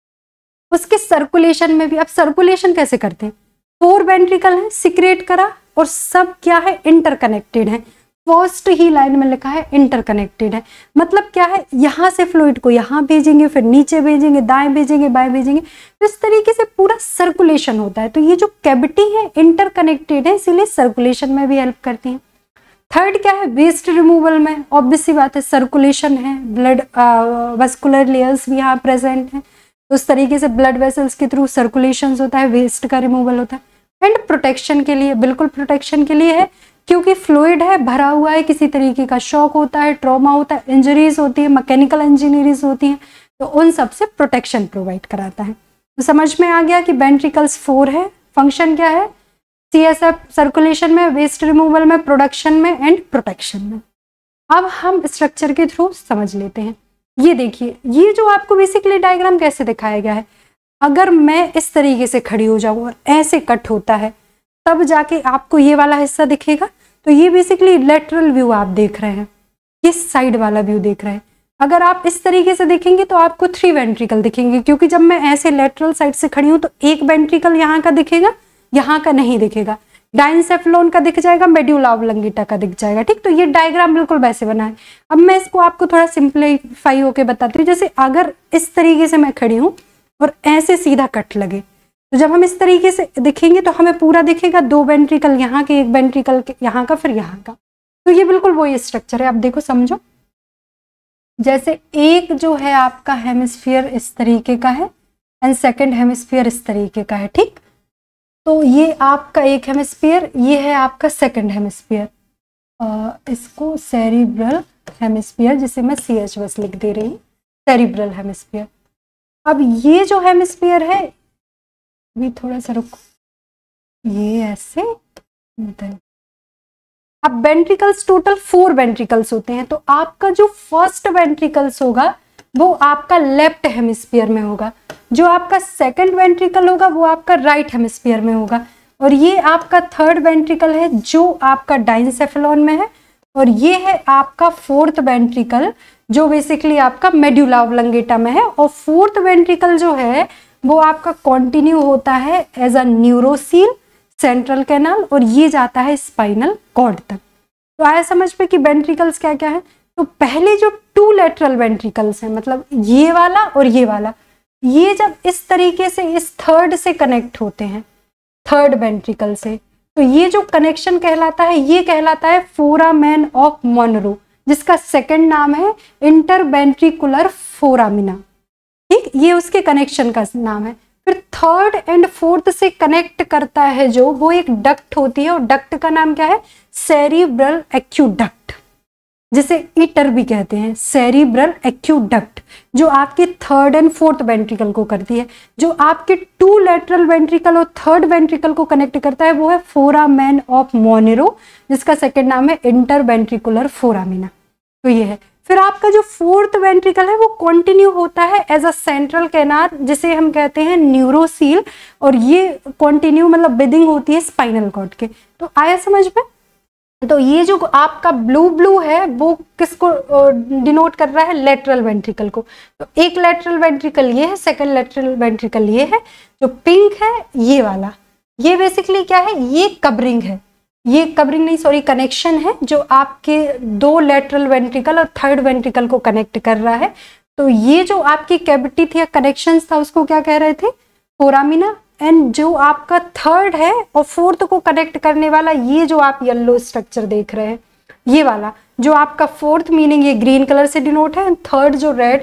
उसके सर्कुलेशन में भी, अब सर्कुलेशन कैसे करते हैं? 4 वेंट्रिकल है, सिक्रेट करा, और सब क्या है? इंटरकनेक्टेड है। फर्स्ट ही लाइन में लिखा है इंटरकनेक्टेड है, मतलब क्या है? यहाँ से फ्लूइड को यहाँ भेजेंगे, फिर नीचे भेजेंगे, दाएं भेजेंगे, बाएं भेजेंगे, तो इस तरीके से पूरा सर्कुलेशन होता है। तो ये जो कैविटी है इंटरकनेक्टेड है, इसीलिए सर्कुलेशन में भी हेल्प करती है। थर्ड क्या है? वेस्ट रिमूवल में, ऑब्वियस सी बात है, सर्कुलेशन है, ब्लड वस्कुलर लेयर्स भी यहाँ प्रेजेंट है, तो उस तरीके से ब्लड वेसल्स के थ्रू सर्कुलेशन होता है, वेस्ट का रिमूवल होता है। एंड प्रोटेक्शन के लिए, बिल्कुल प्रोटेक्शन के लिए है, क्योंकि फ्लूइड है, भरा हुआ है, किसी तरीके का शॉक होता है, ट्रॉमा होता है, इंजरीज होती है, मैकेनिकल इंजीनियरिंग होती हैं, तो उन सब से प्रोटेक्शन प्रोवाइड कराता है। तो समझ में आ गया कि वेंट्रिकल्स 4 है, फंक्शन क्या है? CSF सर्कुलेशन में, वेस्ट रिमूवल में, प्रोडक्शन में एंड प्रोटेक्शन में। अब हम स्ट्रक्चर के थ्रू समझ लेते हैं। ये देखिए, ये जो आपको बेसिकली डायग्राम कैसे दिखाया गया है, अगर मैं इस तरीके से खड़ी हो जाऊं और ऐसे कट होता है, तब जाके आपको ये वाला हिस्सा दिखेगा। तो ये बेसिकली लेटरल व्यू आप देख रहे हैं, ये साइड वाला व्यू देख रहे हैं। अगर आप इस तरीके से देखेंगे तो आपको 3 वेंट्रिकल दिखेंगे, क्योंकि जब मैं ऐसे लेटरल साइड से खड़ी हूं तो एक वेंट्रिकल यहाँ का दिखेगा, यहाँ का नहीं दिखेगा। डाइनसेफेलॉन का दिख जाएगा, मेडुला ऑब्लंगेटा का दिख जाएगा। ठीक, तो ये डायग्राम बिल्कुल वैसे बना है। अब मैं इसको आपको थोड़ा सिंप्लीफाई होके बताती हूँ। जैसे अगर इस तरीके से मैं खड़ी हूँ और ऐसे सीधा कट लगे, तो जब हम इस तरीके से दिखेंगे तो हमें पूरा दिखेगा, 2 वेंट्रिकल यहाँ के, एक वेंट्रिकल यहाँ का, फिर यहाँ का। तो ये बिल्कुल वही स्ट्रक्चर है। आप देखो, समझो, जैसे एक जो है आपका हेमिस्फीयर इस तरीके का है एंड सेकंड हेमिस्फीयर इस तरीके का है। ठीक, तो ये आपका एक हेमिस्फीयर, ये है आपका सेकंड हेमिस्फीयर, इसको सेरिब्रल हेमिस्फीयर, जिसे मैं CH बस लिख दे रही हूँ, सेरिब्रल हेमिस्फीयर। अब ये जो हेमिस्फीयर है, भी थोड़ा सा रुको, ये ऐसे, अब वेंट्रिकल्स टोटल 4 वेंट्रिकल्स होते हैं। तो आपका जो फर्स्ट वेंट्रिकल्स होगा वो आपका लेफ्ट हेमिस्फीयर में होगा, जो आपका सेकंड वेंट्रिकल होगा वो आपका राइट हेमिस्फीयर में होगा, और ये आपका थर्ड वेंट्रिकल है जो आपका डाइनसेफेलॉन में है, और ये है आपका फोर्थ वेंट्रिकल जो बेसिकली आपका मेडुला ऑब्लंगेटा में है। और फोर्थ वेंट्रिकल जो है वो आपका कंटिन्यू होता है as a neurocoel central canal, और ये जाता है स्पाइनल कॉर्ड तक। तो आया समझ पे कि वेंट्रिकल्स क्या क्या है। तो पहले जो 2 लेटरल वेंट्रिकल्स हैं, मतलब ये वाला और ये वाला, ये जब इस तरीके से इस थर्ड से कनेक्ट होते हैं, थर्ड वेंट्रिकल से, तो ये जो कनेक्शन कहलाता है, ये कहलाता है फोरामेन ऑफ मोनरो, जिसका सेकंड नाम है इंटरवेंट्रिकुलर फोरामिना। ठीक, ये उसके कनेक्शन का नाम है। फिर थर्ड एंड फोर्थ से कनेक्ट करता है जो, वो एक डक्ट होती है, और डक्ट का नाम क्या है? सेरिब्रल एक्यूडक्ट, जिसे ईटर भी कहते हैं, सेरिब्रल एक्यूडक्ट, जो आपके थर्ड एंड फोर्थ वेंट्रिकल को करती है। जो आपके 2 लेटरल वेंट्रिकल और थर्ड वेंट्रिकल को कनेक्ट करता है वो है फोरामेन ऑफ मोनेरो, जिसका सेकंड नाम है इंटरवेंट्रिकुलर फोरामिना। तो ये है। फिर आपका जो फोर्थ वेंट्रिकल है वो कंटिन्यू होता है एज अ सेंट्रल कैनाल, जिसे हम कहते हैं न्यूरोसील, और ये कंटिन्यू मतलब बिदिंग होती है स्पाइनल कॉर्ड के। तो आया समझ में? तो ये जो आपका ब्लू है वो किसको डिनोट कर रहा है? लेटरल वेंट्रिकल को। तो एक लेटरल वेंट्रिकल ये है, सेकंड लेटरल वेंट्रिकल ये है। जो पिंक है ये वाला, ये बेसिकली क्या है? ये कवरिंग है, ये कवरिंग नहीं सॉरी कनेक्शन है, जो आपके 2 लेटरल वेंट्रिकल और थर्ड वेंट्रिकल को कनेक्ट कर रहा है। तो ये जो आपकी कैविटी थी या कनेक्शन था, उसको क्या कह रहे थे? फोरामिना। एंड जो आपका थर्ड है और फोर्थ को कनेक्ट करने वाला, ये जो आप येलो स्ट्रक्चर देख रहे हैं, ये वाला जो आपका फोर्थ मीनिंग ये ग्रीन कलर से डिनोट है, थर्ड जो रेड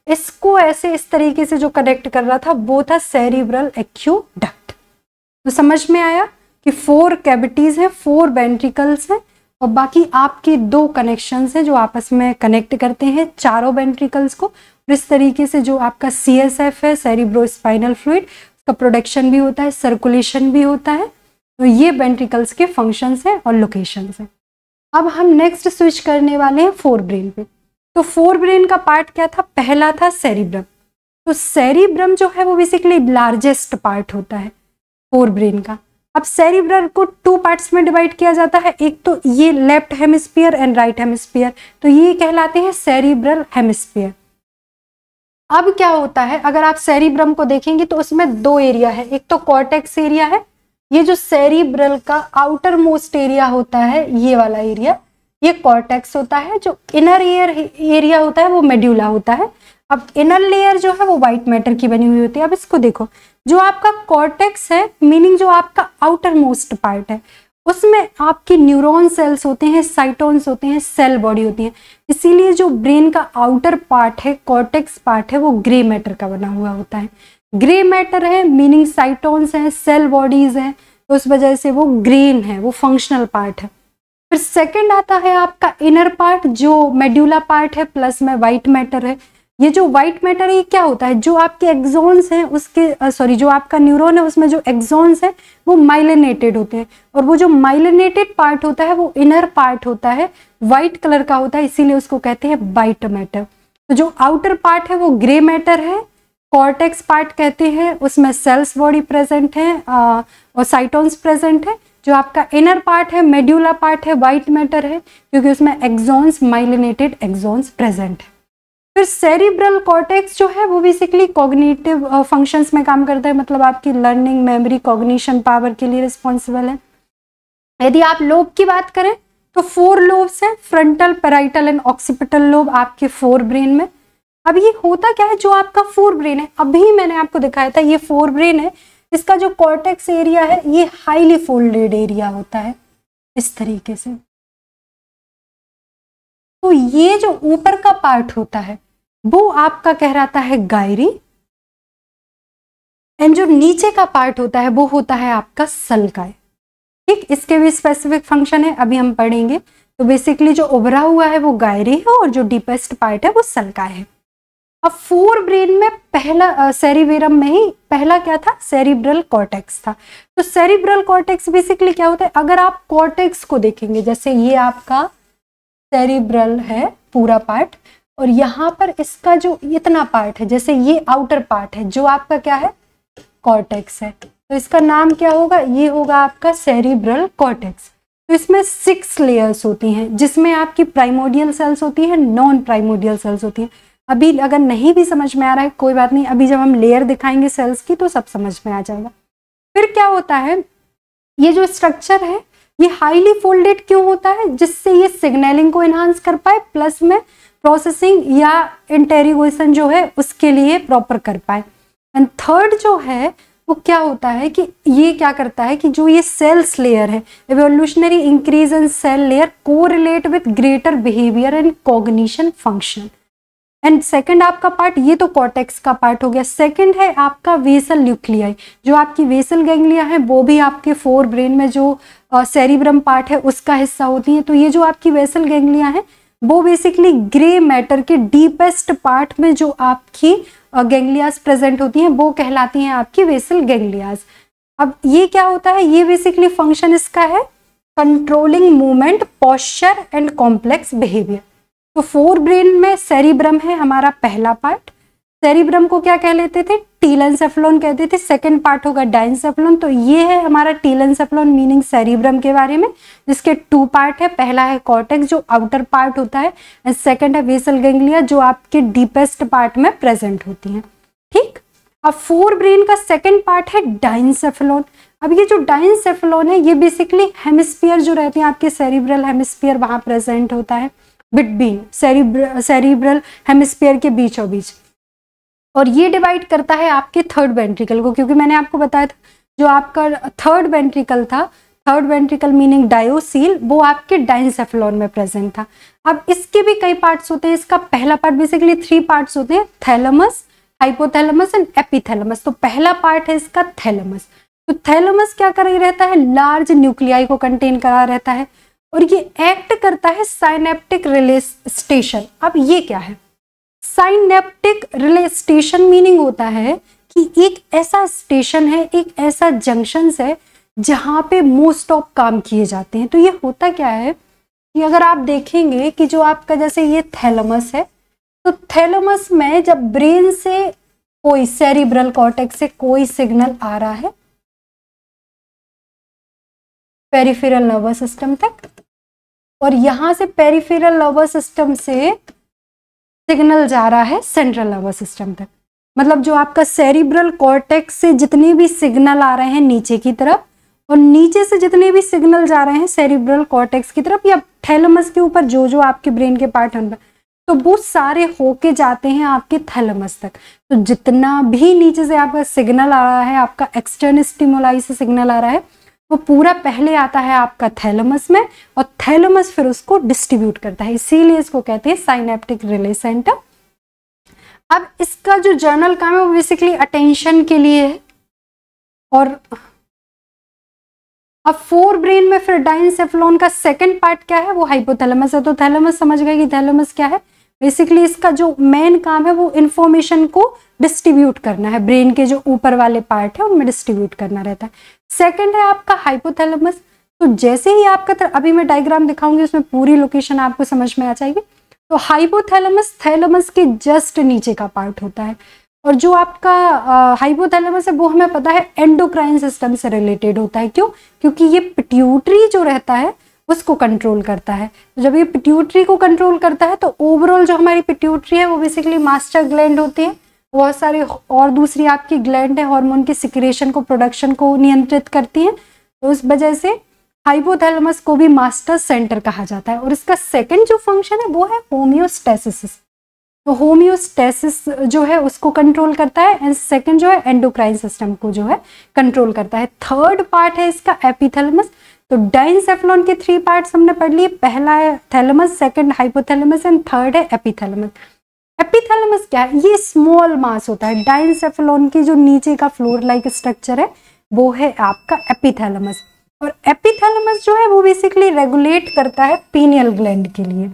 इसको ऐसे इस तरीके से जो कनेक्ट कर रहा था वो था सेरिब्रल एक्यूडक्ट। तो समझ में आया कि 4 कैविटीज है, 4 वेंट्रिकल्स हैं और बाकी आपके 2 कनेक्शंस हैं जो आपस में कनेक्ट करते हैं चारों वेंट्रिकल्स को। इस तरीके से जो आपका CSF है, सेरिब्रोस्पाइनल फ्लूइड, उसका प्रोडक्शन भी होता है, सर्कुलेशन भी होता है। तो ये वेंट्रिकल्स के फंक्शंस हैं और लोकेशंस हैं। अब हम नेक्स्ट स्विच करने वाले हैं फोर ब्रेन पे। तो फोर ब्रेन का पार्ट क्या था? पहला था सेरिब्रम। तो सेरिब्रम जो है वो बेसिकली लार्जेस्ट पार्ट होता है फोर ब्रेन का। अब सेरिब्रम को 2 पार्ट्स में डिवाइड किया जाता है, एक तो ये left hemisphere and right hemisphere, तो ये कहलाते हैं सेरिब्रल हेमिस्फीयर। अब क्या होता है, अगर आप सेरिब्रम को देखेंगे तो उसमें 2 एरिया है, एक तो कॉर्टेक्स एरिया है, ये जो सेरिब्रल का आउटर मोस्ट एरिया होता है ये वाला एरिया, ये कॉर्टेक्स होता है। जो इनर एरिया होता है वो मेड्यूला होता है। अब इनर लेयर जो है वो व्हाइट मैटर की बनी हुई होती है। अब इसको देखो, जो आपका कॉर्टेक्स है, मीनिंग जो आपका आउटर मोस्ट पार्ट है, उसमें आपके न्यूरॉन सेल्स होते हैं, साइटोन्स होते हैं, सेल बॉडी होती है। इसीलिए जो ब्रेन का आउटर पार्ट है, कॉर्टेक्स पार्ट है, वो ग्रे मैटर का बना हुआ होता है। ग्रे मैटर है मीनिंग साइटोन्स हैं, सेल बॉडीज हैं, तो उस वजह से वो ग्रीन है, वो फंक्शनल पार्ट है। फिर सेकंड आता है आपका इनर पार्ट, जो मेड्यूला पार्ट है, प्लस में व्हाइट मैटर है। ये जो व्हाइट मैटर है ये क्या होता है, जो आपके एक्सॉन्स हैं उसके जो आपका न्यूरॉन है उसमें जो एक्सॉन्स है वो माइलिनेटेड होते हैं, और वो जो माइलिनेटेड पार्ट होता है वो इनर पार्ट होता है, व्हाइट कलर का होता है, इसीलिए उसको कहते हैं व्हाइट मैटर। तो जो आउटर पार्ट है वो ग्रे मैटर है, कॉर्टेक्स पार्ट कहते हैं, उसमें सेल्स बॉडी प्रेजेंट है और साइटोन्स प्रेजेंट है। जो आपका इनर पार्ट है, मेड्यूला पार्ट है, व्हाइट मैटर है, क्योंकि उसमें एक्सॉन्स, माइलिनेटेड एक्सॉन्स प्रेजेंट है। फिर सेरिब्रल कॉर्टेक्स जो है वो बेसिकली कॉग्निटिव फंक्शंस में काम करता है, मतलब आपकी लर्निंग, मेमोरी, कॉग्निशन पावर के लिए रिस्पॉन्सिबल है। यदि आप लोब की बात करें तो 4 लोब्स हैं, frontal, parietal and occipital lobe आपके 4 ब्रेन में। अब ये होता क्या है, जो आपका 4 ब्रेन है, अभी मैंने आपको दिखाया था ये 4 ब्रेन है, इसका जो कॉर्टेक्स एरिया है ये हाईली फोल्डेड एरिया होता है इस तरीके से। तो ये जो ऊपर का पार्ट होता है वो आपका कहलाता है गायरी, एंड जो नीचे का पार्ट होता है वो होता है आपका सल्काई। ठीक, इसके भी स्पेसिफिक फंक्शन है, अभी हम पढ़ेंगे। तो बेसिकली जो उभरा हुआ है वो गायरी है और जो डीपेस्ट पार्ट है वो सल्काई है। अब 4 ब्रेन में पहला सेरिबेरम में ही पहला क्या था, सेरिब्रल कॉर्टेक्स था। तो सेरिब्रल कॉर्टेक्स बेसिकली क्या होता है, अगर आप कॉर्टेक्स को देखेंगे, जैसे ये आपका सेरिब्रल है पूरा पार्ट, और यहाँ पर इसका जो इतना पार्ट है, जैसे ये आउटर पार्ट है जो आपका क्या है, कॉर्टेक्स है, तो इसका नाम क्या होगा, ये होगा आपका सेरिब्रल कॉर्टेक्स। तो इसमें 6 लेयर्स होती हैं, जिसमें आपकी प्राइमोडियल सेल्स होती है, नॉन प्राइमोडियल सेल्स होती हैं। अभी अगर नहीं भी समझ में आ रहा है कोई बात नहीं, अभी जब हम लेयर दिखाएंगे सेल्स की तो सब समझ में आ जाएगा। फिर क्या होता है, ये जो स्ट्रक्चर है ये हाईली फोल्डेड क्यों होता है, जिससे ये सिग्नलिंग को एनहांस कर पाए, प्लस में प्रोसेसिंग या इंटेरोगेशन जो है उसके लिए प्रॉपर कर पाए। एंड थर्ड जो है वो क्या होता है कि ये क्या करता है कि जो ये सेल्स लेयर है, evolutionary increase in cell layer correlate with greater behaviour and cognition function. And second आपका पार्ट, ये तो कॉर्टेक्स का पार्ट हो गया। सेकंड है आपका वेसल न्यूक्लियाई, जो आपकी वेसल गैंग्लिया है वो भी आपके 4 ब्रेन में जो सेरिब्रम पार्ट है उसका हिस्सा होती है। तो ये जो आपकी वेसल गैंग्लिया है वो बेसिकली ग्रे मैटर के डीपेस्ट पार्ट में जो आपकी गैंग्लियाज प्रेजेंट होती हैं वो कहलाती हैं आपकी वेसल गैंग्लियाज। अब ये क्या होता है, ये बेसिकली फंक्शन इसका है controlling movement, posture and complex behaviour. तो 4 ब्रेन में सेरिब्रम है हमारा पहला पार्ट। सेरिब्रम को क्या कह लेते थे, टीलेंसेफेलॉन कहते थे। सेकंड पार्ट होगा डाइंसेफेलॉन। तो ये है हमारा टीलेंसेफेलॉन मीनिंग सेरिब्रम के बारे में, जिसके 2 पार्ट है। पहला है कॉर्टेक्स जो आउटर पार्ट होता है, एंड सेकंड है वेसल गैंग्लिया जो आपके डीपेस्ट पार्ट में प्रेजेंट होती हैं। ठीक, अब 4 ब्रेन का सेकंड पार्ट है डाइंसेफेलॉन। अब ये जो डाइंसेफेलॉन है ये बेसिकली हेमिस्फीयर जो रहते हैं आपके सेरिब्रल हेमिस्फीयर वहां प्रेजेंट होता है, बिटवीन सेरिब्रल हेमिस्फीयर के बीचों बीच, और ये डिवाइड करता है आपके थर्ड वेंट्रिकल को। क्योंकि मैंने आपको बताया था जो आपका थर्ड वेंट्रिकल था थर्ड वेंट्रिकल मीनिंग डायोसील, वो आपके डाइनसेफेलॉन में प्रेजेंट था। अब इसके भी कई पार्ट्स होते हैं। इसका पहला पार्ट बेसिकली 3 पार्ट्स होते हैं, थैलेमस, हाइपोथैलेमस एंड एपिथैलेमस। तो पहला पार्ट है इसका थैलेमस। तो थैलेमस क्या कर रहता है, लार्ज न्यूक्लियाई को कंटेन करा रहता है और ये एक्ट करता है साइनेप्टिक रिले स्टेशन। अब ये क्या है, साइनेप्टिक रिले स्टेशन मीनिंग होता है कि एक ऐसा स्टेशन है, एक ऐसा जंक्शन है जहां पे मोस्ट ऑफ काम किए जाते हैं। तो ये होता क्या है कि अगर आप देखेंगे कि जो आपका जैसे ये थैलेमस है, तो थैलेमस में जब ब्रेन से कोई सेरिब्रल कॉर्टेक्स से कोई सिग्नल आ रहा है पेरिफेरल नर्वस सिस्टम तक, और यहां से पेरिफेरल नर्वस सिस्टम से सिग्नल जा रहा है सेंट्रल नर्वस सिस्टम तक, मतलब जो आपका सेरिब्रल कॉर्टेक्स से जितने भी सिग्नल आ रहे हैं नीचे की तरफ और नीचे से जितने भी सिग्नल जा रहे हैं सेरिब्रल कॉर्टेक्स की तरफ या थैलेमस के ऊपर जो जो आपके ब्रेन के पार्ट हैं, तो वो सारे होके जाते हैं आपके थैलेमस तक। तो जितना भी नीचे से आपका सिग्नल आ रहा है, आपका एक्सटर्नल स्टिमुलाई से सिग्नल आ रहा है, वो पूरा पहले आता है आपका थैलेमस में और थैलेमस फिर उसको डिस्ट्रीब्यूट करता है, इसीलिए इसको कहते हैं साइनेप्टिक रिले सेंटर। अब इसका जो जर्नल काम है वो बेसिकली अटेंशन के लिए है। और अब फोर ब्रेन में फिर डाइनसेफेलॉन का सेकंड पार्ट क्या है, वो हाइपोथैलेमस है। तो थैलेमस समझ गए कि थैलेमस क्या है, बेसिकली इसका जो मेन काम है वो इंफॉर्मेशन को डिस्ट्रीब्यूट करना है, ब्रेन के जो ऊपर वाले पार्ट है उनमें डिस्ट्रीब्यूट करना रहता है। सेकंड है आपका हाइपोथैलेमस। तो जैसे ही आपका अभी मैं डायग्राम दिखाऊंगी उसमें पूरी लोकेशन आपको समझ में आ जाएगी। तो हाइपोथैलेमस थैलेमस के जस्ट नीचे का पार्ट होता है और जो आपका हाइपोथैलेमस है वो हमें पता है एंडोक्राइन सिस्टम से रिलेटेड होता है। क्यों? क्योंकि ये पिट्यूटरी जो रहता है उसको कंट्रोल करता है। तो जब ये पिट्यूटरी को कंट्रोल करता है तो ओवरऑल जो हमारी पिट्यूटरी है वो बेसिकली मास्टर ग्लैंड होती है, बहुत सारे और दूसरी आपकी ग्लैंड है हार्मोन के सिक्रेशन को, प्रोडक्शन को नियंत्रित करती है। तो उस वजह से हाइपोथैलेमस को भी मास्टर सेंटर कहा जाता है। और इसका सेकंड जो फंक्शन है वो है होमियोस्टेसिस। तो होमियोस्टेसिस जो है उसको कंट्रोल करता है एंड सेकंड जो है एंडोक्राइन सिस्टम को जो है कंट्रोल करता है। थर्ड पार्ट है इसका एपिथैलेमस। तो डाइनसेफेलॉन के 3 पार्ट्स हमने पढ़ लिए, पहला है thalamus, second hypothalamus and third है एपिथैलेमस। एपिथैलेमस क्या है, ये स्मॉल मास होता है। डाइनसेफेलॉन की जो नीचे का फ्लोर लाइक स्ट्रक्चर है वो है आपका एपिथैलेमस। और एपिथैलेमस जो है वो बेसिकली रेगुलेट करता है पीनियल ग्लैंड के लिए,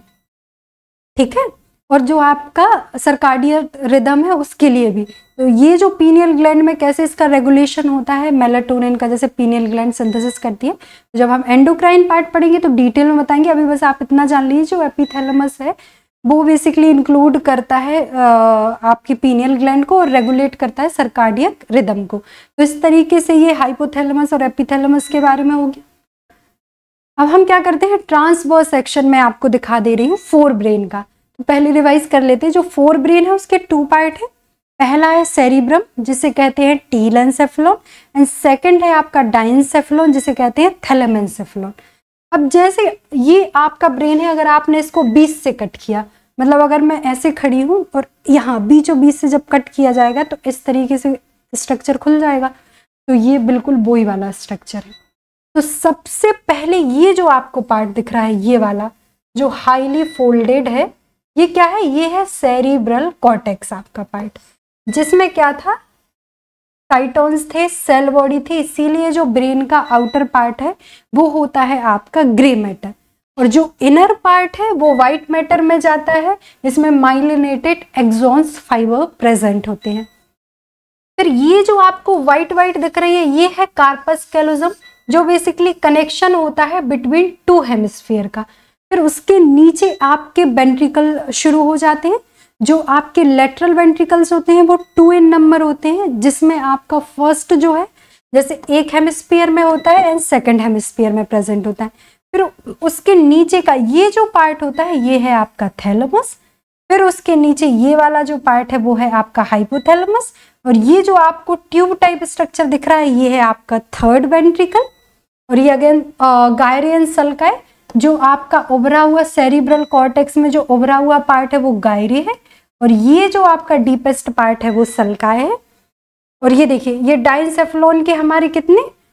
ठीक है, और जो आपका सर्काडियन रिदम है उसके लिए भी। तो ये जो पीनियल ग्लैंड में कैसे इसका रेगुलेशन होता है, मेलाटोनिन का जैसे पीनियल ग्लैंड सिंथेसिस करती है। तो जब हम एंडोक्राइन पार्ट पढ़ेंगे तो डिटेल में बताएंगे, अभी बस आप इतना जान लीजिए जो एपिथैलेमस है वो बेसिकली इंक्लूड करता है आपकी पीनियल ग्लैंड को और रेगुलेट करता है सर्काडियन रिदम को। तो इस तरीके से ये हाइपोथैलेमस और एपिथैलेमस के बारे में हो गया। अब हम क्या करते हैं, ट्रांसवर्स सेक्शन में आपको दिखा दे रही हूँ फोर ब्रेन का। तो पहले रिवाइज कर लेते हैं। जो फोर ब्रेन है उसके 2 पार्ट है। पहला है सेरिब्रम जिसे कहते हैं टीलेंसेफेलॉन एंड सेकंड है आपका डाइनसेफेलॉन जिसे कहते हैं थैलेमेनसेफेलॉन। अब जैसे ये आपका ब्रेन है, अगर आपने इसको 20 से कट किया, मतलब अगर मैं ऐसे खड़ी हूँ और यहाँ बीचों बीच से जब कट किया जाएगा तो इस तरीके से स्ट्रक्चर खुल जाएगा। तो ये बिल्कुल वही वाला स्ट्रक्चर है। तो सबसे पहले ये जो आपको पार्ट दिख रहा है, ये वाला जो हाईली फोल्डेड है, ये क्या है, ये है सेरिब्रल कॉर्टेक्स आपका पार्ट, जिसमें क्या था, साइटोन्स थे, सेल बॉडी थी, इसीलिए जो ब्रेन का आउटर पार्ट है वो होता है आपका ग्रे मैटर और जो इनर पार्ट है वो व्हाइट मैटर में जाता है, जिसमें माइलिनेटेड एक्सॉन्स फाइबर प्रेजेंट होते हैं। फिर ये जो आपको व्हाइट व्हाइट दिख रही है ये है कार्पस कैलोजम, जो बेसिकली कनेक्शन होता है बिटवीन 2 हेमिस्फीयर का। फिर उसके नीचे आपके वेंट्रिकल शुरू हो जाते हैं। जो आपके लेटरल वेंट्रिकल्स होते हैं वो 2 इन नंबर होते हैं, जिसमें आपका फर्स्ट जो है जैसे एक हेमिस्फीयर में होता है एंड सेकंड हेमिस्फीयर में प्रेजेंट होता है। फिर उसके नीचे का ये जो पार्ट होता है ये है आपका थैलेमस। फिर उसके नीचे ये वाला जो पार्ट है वो है आपका हाइपोथैलेमस और ये जो आपको ट्यूब टाइप स्ट्रक्चर दिख रहा है ये है आपका थर्ड वेंट्रिकल। और ये अगेन गायरियन सल्काई, जो आपका उभरा हुआ सेरिब्रल कॉर्टेक्स में जो उभरा हुआ पार्ट है वो गायरी है और ये जो आपका डीपेस्ट पार्ट है वो सल्काई है। और ये देखिए ये डाइनसेफेलॉन के हमारे कितने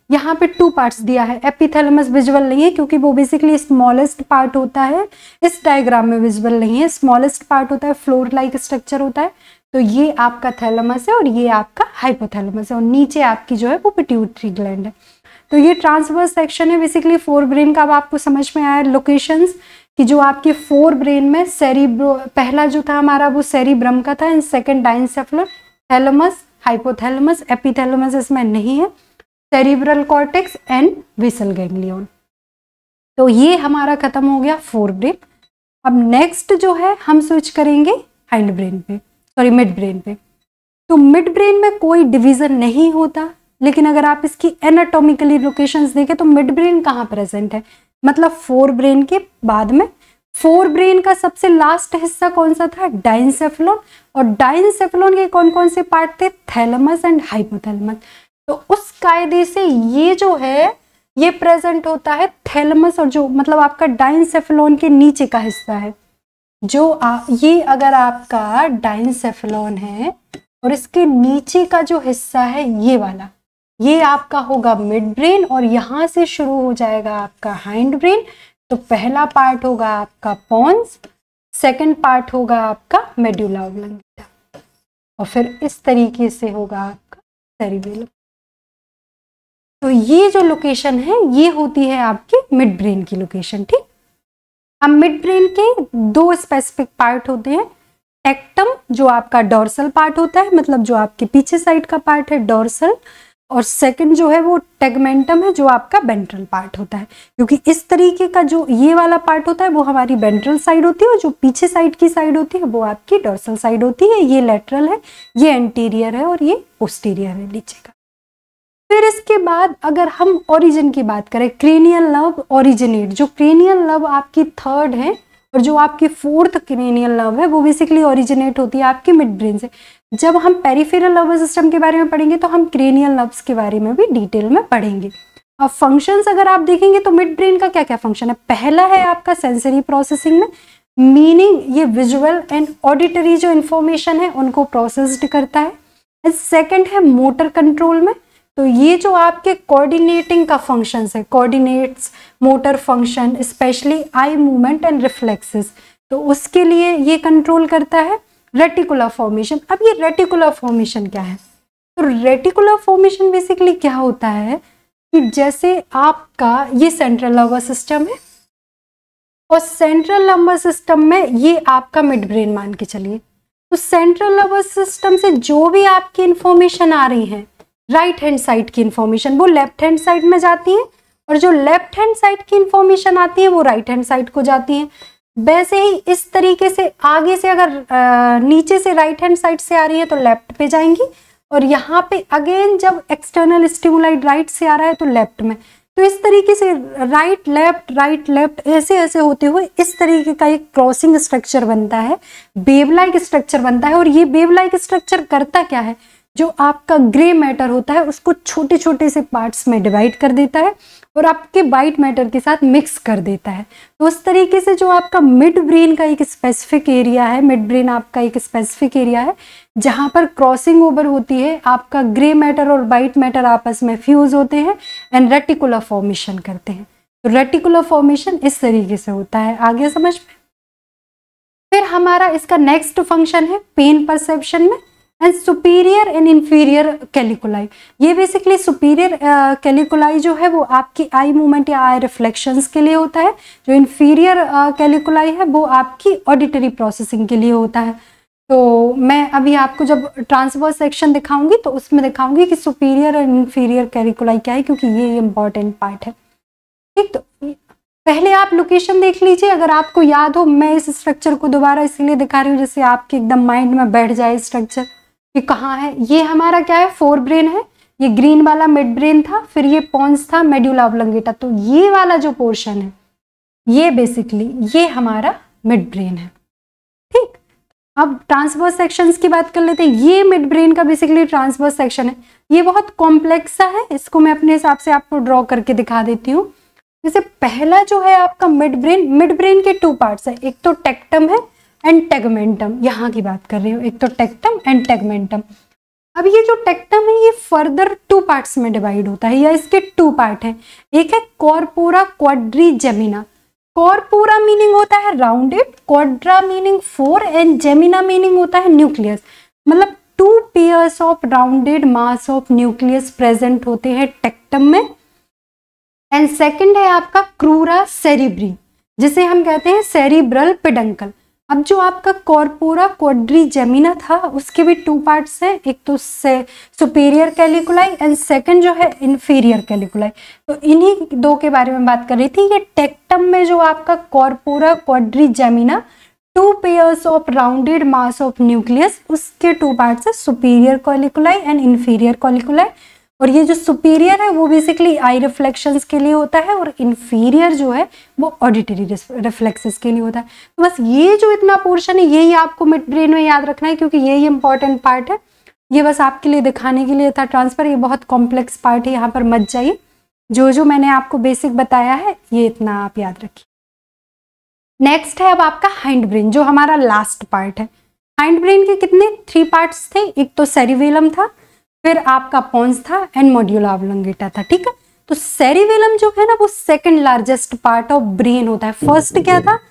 यहाँ पे 2 पार्ट्स दिया है, एपिथैलेमस विजुअल नहीं है क्योंकि वो बेसिकली स्मॉलेस्ट पार्ट होता है, इस डायग्राम में विजुअल नहीं है, स्मॉलेस्ट पार्ट होता है, फ्लोर लाइक स्ट्रक्चर होता है। तो ये आपका थैलेमस है और ये आपका हाइपोथैलेमस है, और नीचे आपकी जो है वो पिट्यूटरी ग्लैंड है। तो ये ट्रांसवर्स सेक्शन है बेसिकली फोर ब्रेन का। अब आपको समझ में आया लोकेशंस कि जो आपके फोर ब्रेन में सेरिब्रो, पहला जो था हमारा वो सेरिब्रम का था, and second diencephalon, thalamus, hypothalamus, epithalamus इसमें नहीं है, cerebral cortex and basal ganglion. तो ये हमारा खत्म हो गया फोर ब्रेन। अब नेक्स्ट जो है हम स्विच करेंगे हाइंड ब्रेन पे, सॉरी मिड ब्रेन पे। तो मिड ब्रेन में कोई डिवीजन नहीं होता, लेकिन अगर आप इसकी एनाटॉमिकली लोकेशंस देखें तो मिड ब्रेन कहाँ प्रेजेंट है, मतलब फोर ब्रेन के बाद में। फोर ब्रेन का सबसे लास्ट हिस्सा कौन सा था, डाइनसेफलॉन, और डाइनसेफलॉन के कौन कौन से पार्ट थे, थैलेमस एंड हाइपोथैलेमस। तो उस कायदे से ये जो है ये प्रेजेंट होता है थैलेमस, और जो मतलब आपका डाइनसेफलॉन के नीचे का हिस्सा है, जो ये अगर आपका डाइनसेफलॉन है और इसके नीचे का जो हिस्सा है ये वाला, ये आपका होगा मिड ब्रेन, और यहां से शुरू हो जाएगा आपका हाइंड ब्रेन। तो पहला पार्ट होगा आपका पोन्स, सेकंड पार्ट होगा आपका मेडुला ऑब्लंगेटा, और फिर इस तरीके से होगा आपका सेरिबेलम। तो ये जो लोकेशन है ये होती है आपकी मिड ब्रेन की लोकेशन, ठीक। अब मिड ब्रेन के दो स्पेसिफिक पार्ट होते हैं, टेक्टम जो आपका डोर्सल पार्ट होता है, मतलब जो आपके पीछे साइड का पार्ट है डोर्सल, और सेकंड जो है वो टेगमेंटम है जो आपका वेंट्रल पार्ट होता है। क्योंकि इस तरीके का जो ये वाला पार्ट होता है वो हमारी वेंट्रल साइड होती है, और जो पीछे साइड की साइड होती है वो आपकी डोर्सल साइड होती है। ये लेटरल है, ये एंटीरियर है, और ये पोस्टीरियर है नीचे का। फिर इसके बाद अगर हम ओरिजिन की बात करें, क्रेनियल नर्व ओरिजिनेट, जो क्रेनियल नर्व आपकी थर्ड है और जो आपकी फोर्थ क्रेनियल नर्व है वो बेसिकली ओरिजिनेट होती है आपकी मिड ब्रेन से। जब हम पेरिफेरल नर्वस सिस्टम के बारे में पढ़ेंगे तो हम क्रेनियल नर्व्स के बारे में भी डिटेल में पढ़ेंगे। अब फंक्शंस अगर आप देखेंगे तो मिड ब्रेन का क्या क्या फंक्शन है, पहला है आपका सेंसरी प्रोसेसिंग में, मीनिंग ये विजुअल एंड ऑडिटरी जो इंफॉर्मेशन है उनको प्रोसेस्ड करता है। सेकेंड है मोटर कंट्रोल में, तो ये जो आपके कोऑर्डिनेटिंग का फंक्शंस है, coordinates, motor function, specially eye movement and reflexes, तो उसके लिए ये कंट्रोल करता है। रेटिकुलर फॉर्मेशन, अब ये रेटिकुलर फॉर्मेशन क्या है, तो रेटिकुलर फॉर्मेशन बेसिकली क्या होता है कि जैसे आपका ये सेंट्रल नर्वस सिस्टम है, और सेंट्रल नर्वस सिस्टम में ये आपका मिड ब्रेन मान के चलिए, तो सेंट्रल नर्वस सिस्टम से जो भी आपकी इंफॉर्मेशन आ रही है, राइट हैंड साइड की इंफॉर्मेशन वो लेफ्ट हैंड साइड में जाती है, और जो लेफ्ट हैंड साइड की इंफॉर्मेशन आती है वो राइट हैंड साइड को जाती है। वैसे ही इस तरीके से आगे से अगर नीचे से राइट हैंड साइड से आ रही है तो लेफ्ट पे जाएंगी, और यहाँ पे अगेन जब एक्सटर्नल स्टिमुलाई राइट से आ रहा है तो लेफ्ट में। तो इस तरीके से राइट लेफ्ट ऐसे ऐसे होते हुए इस तरीके का एक क्रॉसिंग स्ट्रक्चर बनता है, वेव लाइक स्ट्रक्चर बनता है। और ये वेव लाइक स्ट्रक्चर करता क्या है, जो आपका ग्रे मैटर होता है उसको छोटे छोटे से पार्ट्स में डिवाइड कर देता है और आपके वाइट मैटर के साथ मिक्स कर देता है। तो उस तरीके से जो आपका मिड ब्रेन का एक स्पेसिफिक एरिया है, मिड ब्रेन आपका एक स्पेसिफिक एरिया है जहां पर क्रॉसिंग ओवर होती है, आपका ग्रे मैटर और वाइट मैटर आपस में फ्यूज होते हैं एंड रेटिकुलर फॉर्मेशन करते हैं। तो रेटिकुलर फॉर्मेशन इस तरीके से होता है, आगे समझ में। फिर हमारा इसका नेक्स्ट फंक्शन है पेन परसेप्शन में, and superior and inferior colliculi. ये बेसिकली सुपीरियर कैलिकुलाई जो है वो आपकी आई मूवमेंट या आई रिफ्लेक्शंस के लिए होता है, जो इंफीरियर कैलिकुलाई है वो आपकी ऑडिटरी प्रोसेसिंग के लिए होता है। तो मैं अभी आपको जब ट्रांसवर्स सेक्शन दिखाऊंगी तो उसमें दिखाऊंगी कि सुपीरियर एंड इंफीरियर कैलिकुलाई क्या है, क्योंकि ये इंपॉर्टेंट पार्ट है, ठीक। तो पहले आप लोकेशन देख लीजिए, अगर आपको याद हो। मैं इस स्ट्रक्चर को दोबारा इसीलिए दिखा रही हूँ जिससे आपके एकदम माइंड में बैठ जाए स्ट्रक्चर कि कहाँ है। ये हमारा क्या है, फोर ब्रेन है, ये ग्रीन वाला मिड ब्रेन था, फिर ये पोन्स था, मेडुला ऑब्लंगेटा। तो ये वाला जो पोर्शन है ये बेसिकली ये हमारा मिड ब्रेन है, ठीक। अब ट्रांसवर्स सेक्शंस की बात कर लेते हैं। ये मिड ब्रेन का बेसिकली ट्रांसवर्स सेक्शन है, ये बहुत कॉम्प्लेक्स सा है, इसको मैं अपने हिसाब से आपको ड्रॉ करके दिखा देती हूँ। जैसे पहला जो है आपका मिड ब्रेन के टू पार्ट्स है, एक तो टेक्टम है एंड टेगमेंटम, यहाँ की बात कर रही हूँ, एक तो टेक्टम एंड टेगमेंटम। अब ये जो टेक्टम है ये फर्दर 2 पार्ट्स में डिवाइड होता है, या इसके 2 पार्ट हैं। एक है कॉर्पोरा क्वाड्रीजेमिना। कॉर्पोरा मीनिंग होता है rounded, quadra meaning 4 and gemina meaning होता है न्यूक्लियस। मतलब 2 pairs of rounded mass of nucleus present होते हैं टेक्टम में। एंड सेकंड है आपका क्रूरा सेरिब्री, जिसे हम कहते हैं सेरिब्रल पेडंकल। अब जो आपका कॉर्पोरा क्वाड्रीजेमिना था उसके भी 2 पार्ट्स हैं, एक तो सुपीरियर कैलिकुलाई एंड सेकंड जो है इंफीरियर कैलिकुलाई। तो इन्हीं 2 के बारे में बात कर रही थी। ये टेक्टम में जो आपका corpora quadrigemina 2 pairs of rounded mass of nucleus, उसके 2 पार्ट्स है superior colliculi and inferior colliculi. और ये जो सुपीरियर है वो बेसिकली आई रिफ्लेक्शंस के लिए होता है और इंफीरियर जो है वो ऑडिटरी रिफ्लेक्सेस के लिए होता है। तो बस ये जो इतना पोर्शन है यही आपको मिड ब्रेन में याद रखना है, क्योंकि यही इंपॉर्टेंट पार्ट है। ये बस आपके लिए दिखाने के लिए था ट्रांसफर, ये बहुत कॉम्प्लेक्स पार्ट है, यहाँ पर मत जाइए। जो मैंने आपको बेसिक बताया है ये इतना आप याद रखिए। नेक्स्ट है अब आपका हाइंड ब्रेन, जो हमारा लास्ट पार्ट है। हाइंड ब्रेन के कितने 3 पार्ट्स थे, एक तो सेरिबेलम था, फिर आपका पोन्स था एंड मॉड्यूला ऑब्लोंगेटा था। ठीक है, तो सेरिबेलम जो है ना वो second largest part of brain होता है। फर्स्ट क्या था,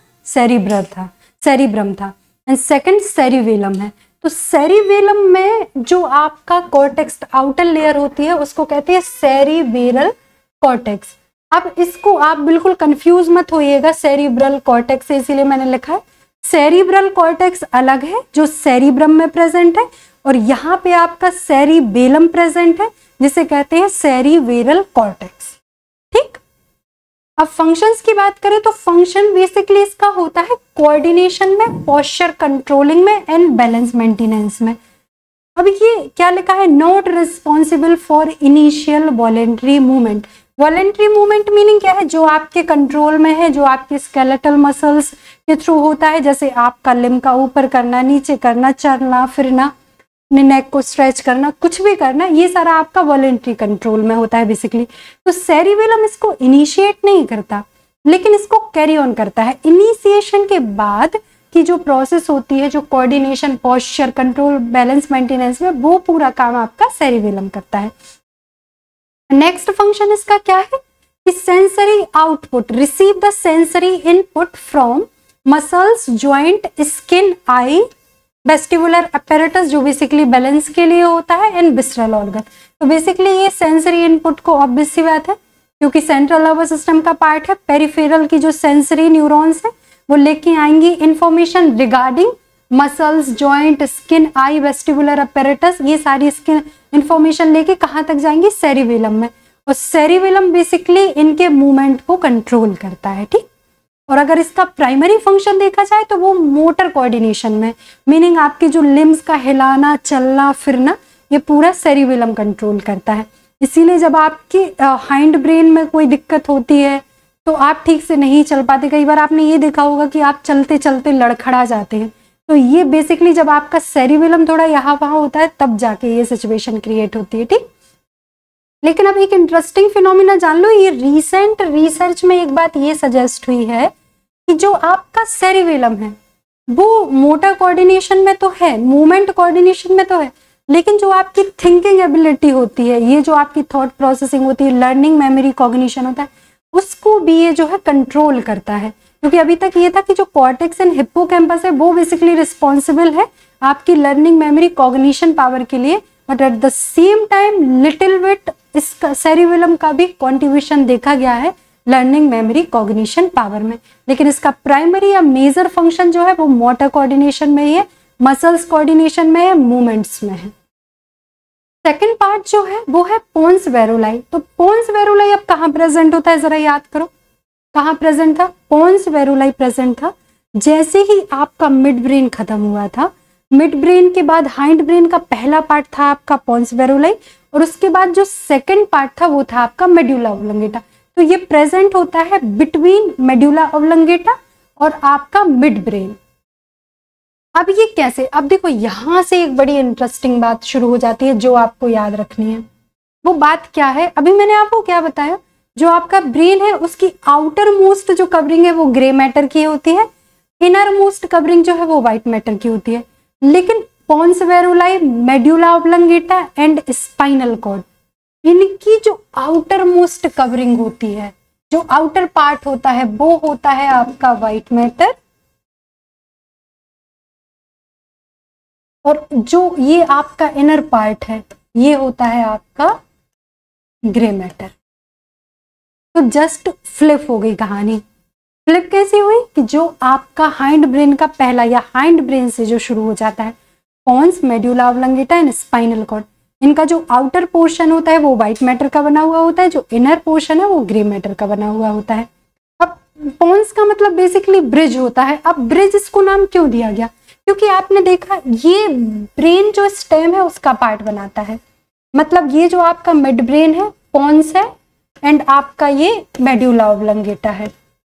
सेरिब्रम था एंड सेकंड सेरिबेलम है। तो सेरिबेलम में जो आपका कॉर्टेक्स आउटर लेयर होती है उसको कहते हैं सेरिबेरल कॉर्टेक्स। अब इसको आप बिल्कुल कंफ्यूज मत होइएगा सेरिब्रल कॉर्टेक्स से, इसीलिए मैंने लिखा है सेरिब्रल कॉर्टेक्स अलग है जो सेरिब्रम में प्रेजेंट है, और यहाँ पे आपका सेरिबेलम प्रेजेंट है जिसे कहते हैं सेरिबेरल कॉर्टेक्स। ठीक, अब फंक्शंस की बात करें तो फंक्शन बेसिकली इसका होता है कोऑर्डिनेशन में, पोस्चर कंट्रोलिंग में एंड बैलेंस मेंटेनेंस में। अब ये क्या लिखा है, not responsible for initial voluntary movement. Voluntary movement meaning क्या है, जो आपके कंट्रोल में है, जो आपके स्केलेटल मसल्स के थ्रू होता है, जैसे आपका लिम्ब का ऊपर करना, नीचे करना, चलना फिरना, नेक को स्ट्रेच करना, कुछ भी करना, ये सारा आपका वॉलेंट्री कंट्रोल में होता है बेसिकली। तो सेरिबेलम इसको इनिशिएट नहीं करता लेकिन इसको कैरी ऑन करता है। इनिशिएशन के बाद की जो प्रोसेस होती है, जो coordination, posture control, balance maintenance में, वो पूरा काम आपका सेरिबेलम करता है। नेक्स्ट फंक्शन इसका क्या है कि sensory output, receive the sensory input from muscles, joint, skin, eye, vestibular apparatus जो बेसिकली बैलेंस के लिए होता है, एंड विसरल ऑर्गन। तो बेसिकली ये सेंसरी इनपुट को ऑब्वियस सी बात है क्योंकि सेंट्रल नर्वस सिस्टम का पार्ट है, पेरिफेरल की जो सेंसरी न्यूरॉन्स है वो लेके आएंगी information regarding muscles, joint, skin, eye, vestibular apparatus. ये सारी स्किन इंफॉर्मेशन लेके कहाँ तक जाएंगी, सेरिबेलम में, और सेरिबेलम बेसिकली इनके मूवमेंट को कंट्रोल करता है। ठीक, और अगर इसका प्राइमरी फंक्शन देखा जाए तो वो मोटर कोऑर्डिनेशन में, मीनिंग आपके जो लिम्स का हिलाना, चलना फिरना, ये पूरा सेरिबेलम कंट्रोल करता है। इसीलिए जब आपकी हाइंड ब्रेन में कोई दिक्कत होती है तो आप ठीक से नहीं चल पाते। कई बार आपने ये देखा होगा कि आप चलते चलते लड़खड़ा जाते हैं, तो ये बेसिकली जब आपका सेरिबेलम थोड़ा यहाँ वहाँ होता है तब जाके ये सिचुएशन क्रिएट होती है। ठीक, लेकिन अब एक इंटरेस्टिंग फिनोमिना जान लो, ये रिसेंट रिसर्च में एक बात ये सजेस्ट हुई है कि जो आपका सेरिबेलम है वो मोटर कोऑर्डिनेशन में तो है, मूवमेंट कोऑर्डिनेशन में तो है, लेकिन जो आपकी थिंकिंग एबिलिटी होती है, ये जो आपकी थॉट प्रोसेसिंग होती है, लर्निंग, मेमोरी, कॉग्निशन होता है, उसको भी ये जो है कंट्रोल करता है। क्योंकि अभी तक ये था कि जो कॉर्टेक्स एंड हिप्पोकैम्पस है वो बेसिकली रिस्पॉन्सिबल है आपकी लर्निंग, मेमोरी, कॉग्निशन पावर के लिए, but at the same time little bit इसका सेरिबेलम का भी कॉन्ट्रीब्यूशन देखा गया है लर्निंग, मेमोरी, कॉग्निशन पावर में। लेकिन इसका प्राइमरी या मेजर फंक्शन जो है वो मोटर कोऑर्डिनेशन में ही है, मसल्स कोऑर्डिनेशन में है, मूवमेंट्स में है। सेकंड पार्ट जो है वो है पोन्स वेरुलाई। तो पोन्स वेरुलाई अब कहाँ प्रेजेंट होता है, जरा याद करो, कहाँ प्रेजेंट था, पोन्स वेरुलाई प्रेजेंट था जैसे ही आपका मिड ब्रेन खत्म हुआ था। मिड ब्रेन के बाद हाइंड ब्रेन का पहला पार्ट था आपका पोन्स वेरुलाई, और उसके बाद जो सेकंड पार्ट था वो था आपका मेड्यूला ऑब्लोंगेटा। तो ये प्रेजेंट होता है बिटवीन मेड्यूला ऑब्लोंगेटा और आपका मिड ब्रेन। अब ये कैसे, अब देखो यहां से एक बड़ी इंटरेस्टिंग बात शुरू हो जाती है जो आपको याद रखनी है। वो बात क्या है, अभी मैंने आपको क्या बताया, जो आपका ब्रेन है उसकी आउटर मोस्ट जो कवरिंग है वो ग्रे मैटर की होती है, इनर मोस्ट कवरिंग जो है वो व्हाइट मैटर की होती है। लेकिन pons varolii, medulla oblongata and spinal cord, इनकी जो आउटर मोस्ट कवरिंग होती है, जो आउटर पार्ट होता है वो होता है आपका व्हाइट मैटर, और जो ये आपका इनर पार्ट है ये होता है आपका ग्रे मैटर। तो जस्ट फ्लिप हो गई कहानी। फ्लिप कैसी हुई कि जो आपका हाइंड ब्रेन का पहला या हाइंड ब्रेन से जो शुरू हो जाता है pons, medulla oblongata and spinal cord, इनका जो आउटर पोर्शन होता है वो व्हाइट मैटर का बना हुआ होता है, जो इनर पोर्शन है वो ग्रे मैटर का बना हुआ होता है। अब पोन्स का मतलब बेसिकली ब्रिज होता है। अब ब्रिज इसको नाम क्यों दिया गया? क्योंकि आपने देखा ये ब्रेन जो स्टेम है उसका पार्ट बनाता है, मतलब ये जो आपका मिड ब्रेन है पोन्स है एंड आपका ये मेड्यूला ऑब्लंगेटा है।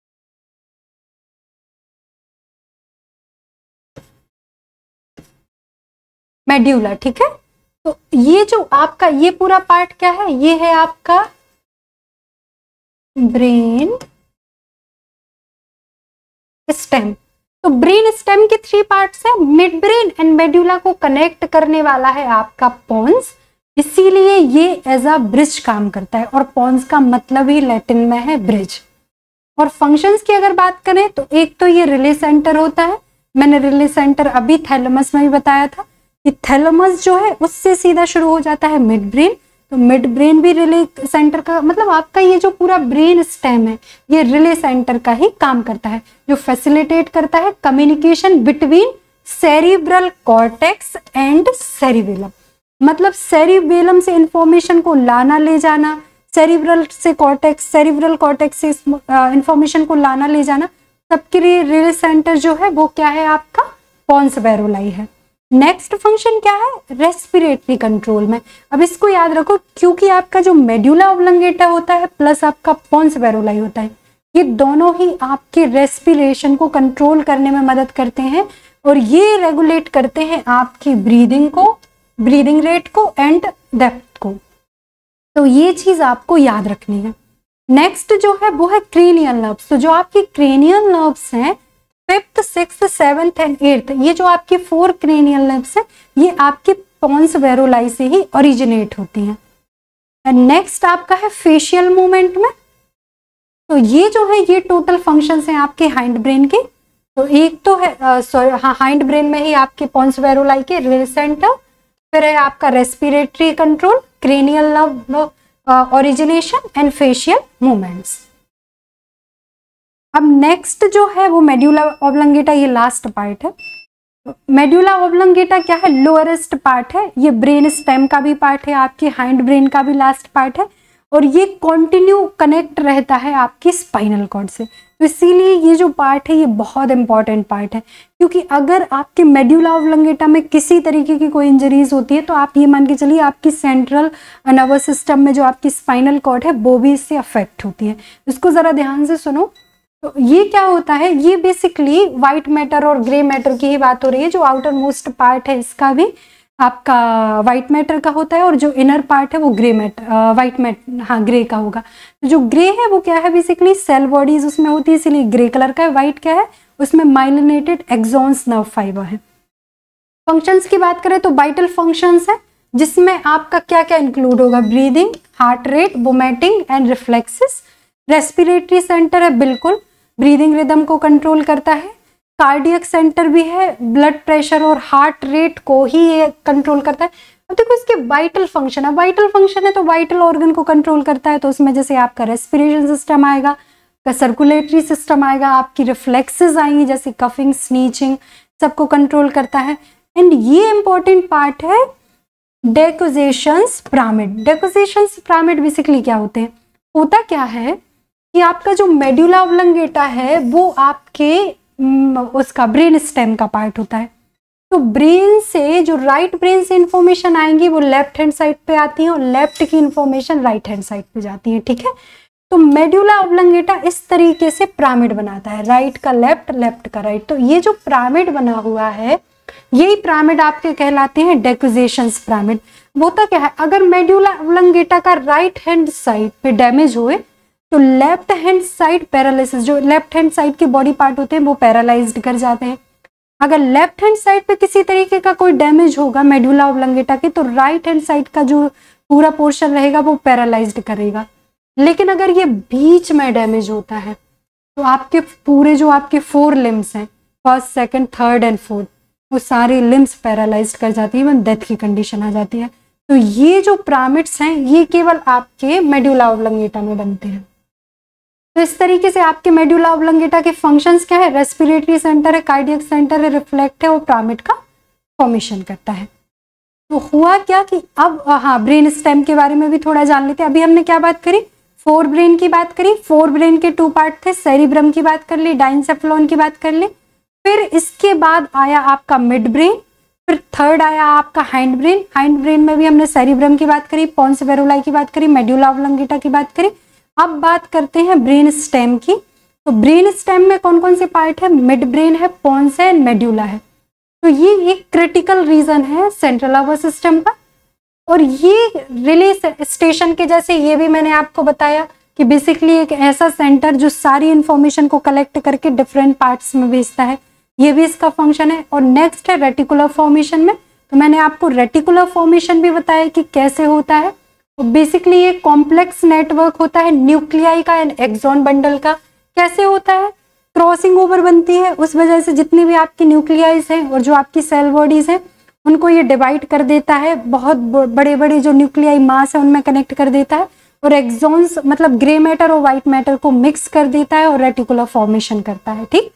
मेड्यूला, ठीक है। तो ये जो आपका ये पूरा पार्ट क्या है, ये है आपका ब्रेन स्टेम। तो ब्रेन स्टेम के 3 पार्ट्स है, मिड ब्रेन एंड मेड्यूला को कनेक्ट करने वाला है आपका पोन्स, इसीलिए ये एज अ ब्रिज काम करता है, और पोन्स का मतलब ही लैटिन में है ब्रिज। और फंक्शंस की अगर बात करें तो एक तो ये रिले सेंटर होता है, मैंने रिले सेंटर अभी थैलेमस में भी बताया था कि थैलेमस जो है उससे सीधा शुरू हो जाता है मिड ब्रेन, तो मिड ब्रेन भी रिले सेंटर का, मतलब आपका ये जो पूरा ब्रेन स्टेम है ये रिले सेंटर का ही काम करता है, जो फैसिलिटेट करता है communication between cerebral cortex and cerebellum. मतलब सेरिबेलम से इंफॉर्मेशन को लाना ले जाना, सेरिब्रल से कॉर्टेक्स, सेरिब्रल कॉर्टेक्स से इंफॉर्मेशन को लाना ले जाना, सबके लिए रिले सेंटर जो है वो क्या है आपका पोन्स वेरुलाई है। नेक्स्ट फंक्शन क्या है, रेस्पिरेटरी कंट्रोल में। अब इसको याद रखो क्योंकि आपका जो मेड्यूला ऑब्लंगेटा होता है प्लस आपका पोन्स वेरुलाई होता है, ये दोनों ही आपके रेस्पिरेशन को कंट्रोल करने में मदद करते हैं, और ये रेगुलेट करते हैं आपकी ब्रीदिंग को, ब्रीदिंग रेट को एंड डेप्थ को। तो ये चीज आपको याद रखनी है। नेक्स्ट जो है वो है क्रेनियल नर्व्स। तो जो आपकी क्रेनियल नर्व्स हैं 5th, 6th, 7th and 8th, ये जो आपकी 4 क्रेनियल नर्व्स हैं ये आपके पोन्स वेरुलाई से ही ओरिजिनेट होती हैं। एंड नेक्स्ट आपका है फेशियल मूवमेंट में। तो ये जो है ये टोटल फंक्शंस हैं आपके हाइंड ब्रेन के। तो एक तो है हाइंड ब्रेन में ही आपके पोन्स वेरुलाई के रिले सेंटर, फिर है आपका respiratory control, cranial nerve origination and facial movements. अब नेक्स्ट जो है वो मेड्यूला ऑब्लंगेटा, ये लास्ट पार्ट है। मेड्यूला ऑब्लंगेटा क्या है, लोअरेस्ट पार्ट है, ये ब्रेन स्टेम का भी पार्ट है, आपके हाइंड ब्रेन का भी लास्ट पार्ट है, और ये कंटिन्यू कनेक्ट रहता है आपकी स्पाइनल कॉर्ड से। तो इसीलिए ये जो पार्ट है ये बहुत इंपॉर्टेंट पार्ट है, क्योंकि अगर आपके मेड्यूला ऑब्लंगेटा में किसी तरीके की कोई इंजरीज होती है तो आप ये मान के चलिए आपकी सेंट्रल नर्वस सिस्टम में जो आपकी स्पाइनल कॉर्ड है वो भी इससे अफेक्ट होती है। इसको जरा ध्यान से सुनो। तो ये क्या होता है, ये बेसिकली व्हाइट मैटर और ग्रे मैटर की ही बात हो रही है। जो आउटर मोस्ट पार्ट है इसका भी आपका व्हाइट मैटर का होता है, और जो इनर पार्ट है वो ग्रे मैटर, व्हाइट मैटर, हाँ ग्रे का होगा। तो जो ग्रे है वो क्या है, बेसिकली सेल बॉडीज उसमें होती है, इसीलिए ग्रे कलर का है। व्हाइट क्या है, उसमें माइलिनेटेड एक्सॉन्स नर्व फाइबर है। फंक्शंस की बात करें तो वाइटल फंक्शंस है, जिसमें आपका क्या क्या इंक्लूड होगा, breathing, heart rate, vomiting and reflexes. Respiratory centre है, बिल्कुल ब्रीदिंग रिदम को कंट्रोल करता है। कार्डियक सेंटर भी है, ब्लड प्रेशर और हार्ट रेट को ही ये कंट्रोल करता है। अब देखो इसके वाइटल फंक्शन है, वाइटल फंक्शन है तो वाइटल ऑर्गन को कंट्रोल करता है। तो उसमें जैसे आपका रेस्पिरेशन सिस्टम आएगा, का सर्कुलेटरी सिस्टम आएगा, आपकी रिफ्लेक्सेस आएंगी जैसे कफिंग, स्नीचिंग, सबको कंट्रोल करता है। एंड ये इंपॉर्टेंट पार्ट है decussations pyramid. Decussations pyramid basically क्या होते हैं, होता क्या है कि आपका जो मेड्यूला ऑब्लंगेटा है वो आपके उसका ब्रेन स्टेम का पार्ट होता है। तो ब्रेन से जो राइट ब्रेन से इंफॉर्मेशन आएंगी वो लेफ्ट हैंड साइड पे आती है, और लेफ्ट की इंफॉर्मेशन राइट हैंड साइड पे जाती है, ठीक है। तो मेड्यूला ऑब्लंगेटा इस तरीके से पिरामिड बनाता है, राइट का लेफ्ट, लेफ्ट का राइट। तो ये जो पिरामिड बना हुआ है यही पिरामिड आपके कहलाते हैं डेकोजेशंस पिरामिड। होता क्या है, अगर मेड्यूला ऑब्लंगेटा का राइट हैंड साइड पे डैमेज हुए तो लेफ्ट हैंड साइड पैरालिसिस, जो लेफ्ट हैंड साइड के बॉडी पार्ट होते हैं वो पैरालाइज्ड कर जाते हैं। अगर लेफ्ट हैंड साइड पे किसी तरीके का कोई डैमेज होगा मेडुला ऑब्लंगेटा के, तो राइट हैंड साइड का जो पूरा पोर्शन रहेगा वो पैरालाइज्ड करेगा। लेकिन अगर ये बीच में डैमेज होता है तो आपके पूरे जो आपके 4 लिम्स हैं, first, second, third and fourth, वो सारे लिम्स पैरालाइज्ड कर जाती है, इवन डेथ की कंडीशन आ जाती है। तो ये जो पिरामिड्स हैं ये केवल आपके मेडुला ऑब्लंगेटा में बनते हैं। तो इस तरीके से आपके मेडुला ऑब्लंगेटा के फंक्शंस क्या है, रेस्पिरेटरी सेंटर है, कार्डियक सेंटर है, रिफ्लेक्ट है, वो पिरामिड का फॉर्मेशन करता है। तो हुआ क्या कि अब हाँ, ब्रेन स्टेम के बारे में भी थोड़ा जान लेते हैं। अभी हमने क्या बात करी, 4 ब्रेन की बात करी। 4 ब्रेन के 2 पार्ट थे, सेरिब्रम की बात कर ली, डाइनसेफेलॉन की बात कर ली। फिर इसके बाद आया आपका मिड ब्रेन, फिर थर्ड आया आपका हाइंड ब्रेन। हाइंड ब्रेन में भी हमने सेरिब्रम की बात करी, पोन्स वेरुलाई की बात करी, मेडुला ऑब्लंगेटा की बात करी। अब बात करते हैं ब्रेन स्टेम की। तो ब्रेन स्टेम में कौन कौन से पार्ट है, मिड ब्रेन है, पोन्स है, मेडुला है। तो ये एक क्रिटिकल रीजन है सेंट्रल नर्वस सिस्टम का। और ये रिले स्टेशन के जैसे ये भी मैंने आपको बताया कि बेसिकली एक ऐसा सेंटर जो सारी इंफॉर्मेशन को कलेक्ट करके डिफरेंट पार्ट्स में भेजता है, ये भी इसका फंक्शन है। और नेक्स्ट है रेटिकुलर फॉर्मेशन में। तो मैंने आपको रेटिकुलर फॉर्मेशन भी बताया कि कैसे होता है। तो बेसिकली ये कॉम्प्लेक्स नेटवर्क होता है न्यूक्लियाई का एंड एक्सॉन बंडल का। कैसे होता है, क्रॉसिंग ओवर बनती है, उस वजह से जितनी भी आपकी न्यूक्लियाइज हैं और जो आपकी सेल बॉडीज हैं उनको ये डिवाइड कर देता है, बहुत बड़े बड़े जो न्यूक्लियाई मास है उनमें कनेक्ट कर देता है, और एक्सॉन्स मतलब ग्रे मैटर और व्हाइट मैटर को मिक्स कर देता है और रेटिकुलर फॉर्मेशन करता है। ठीक,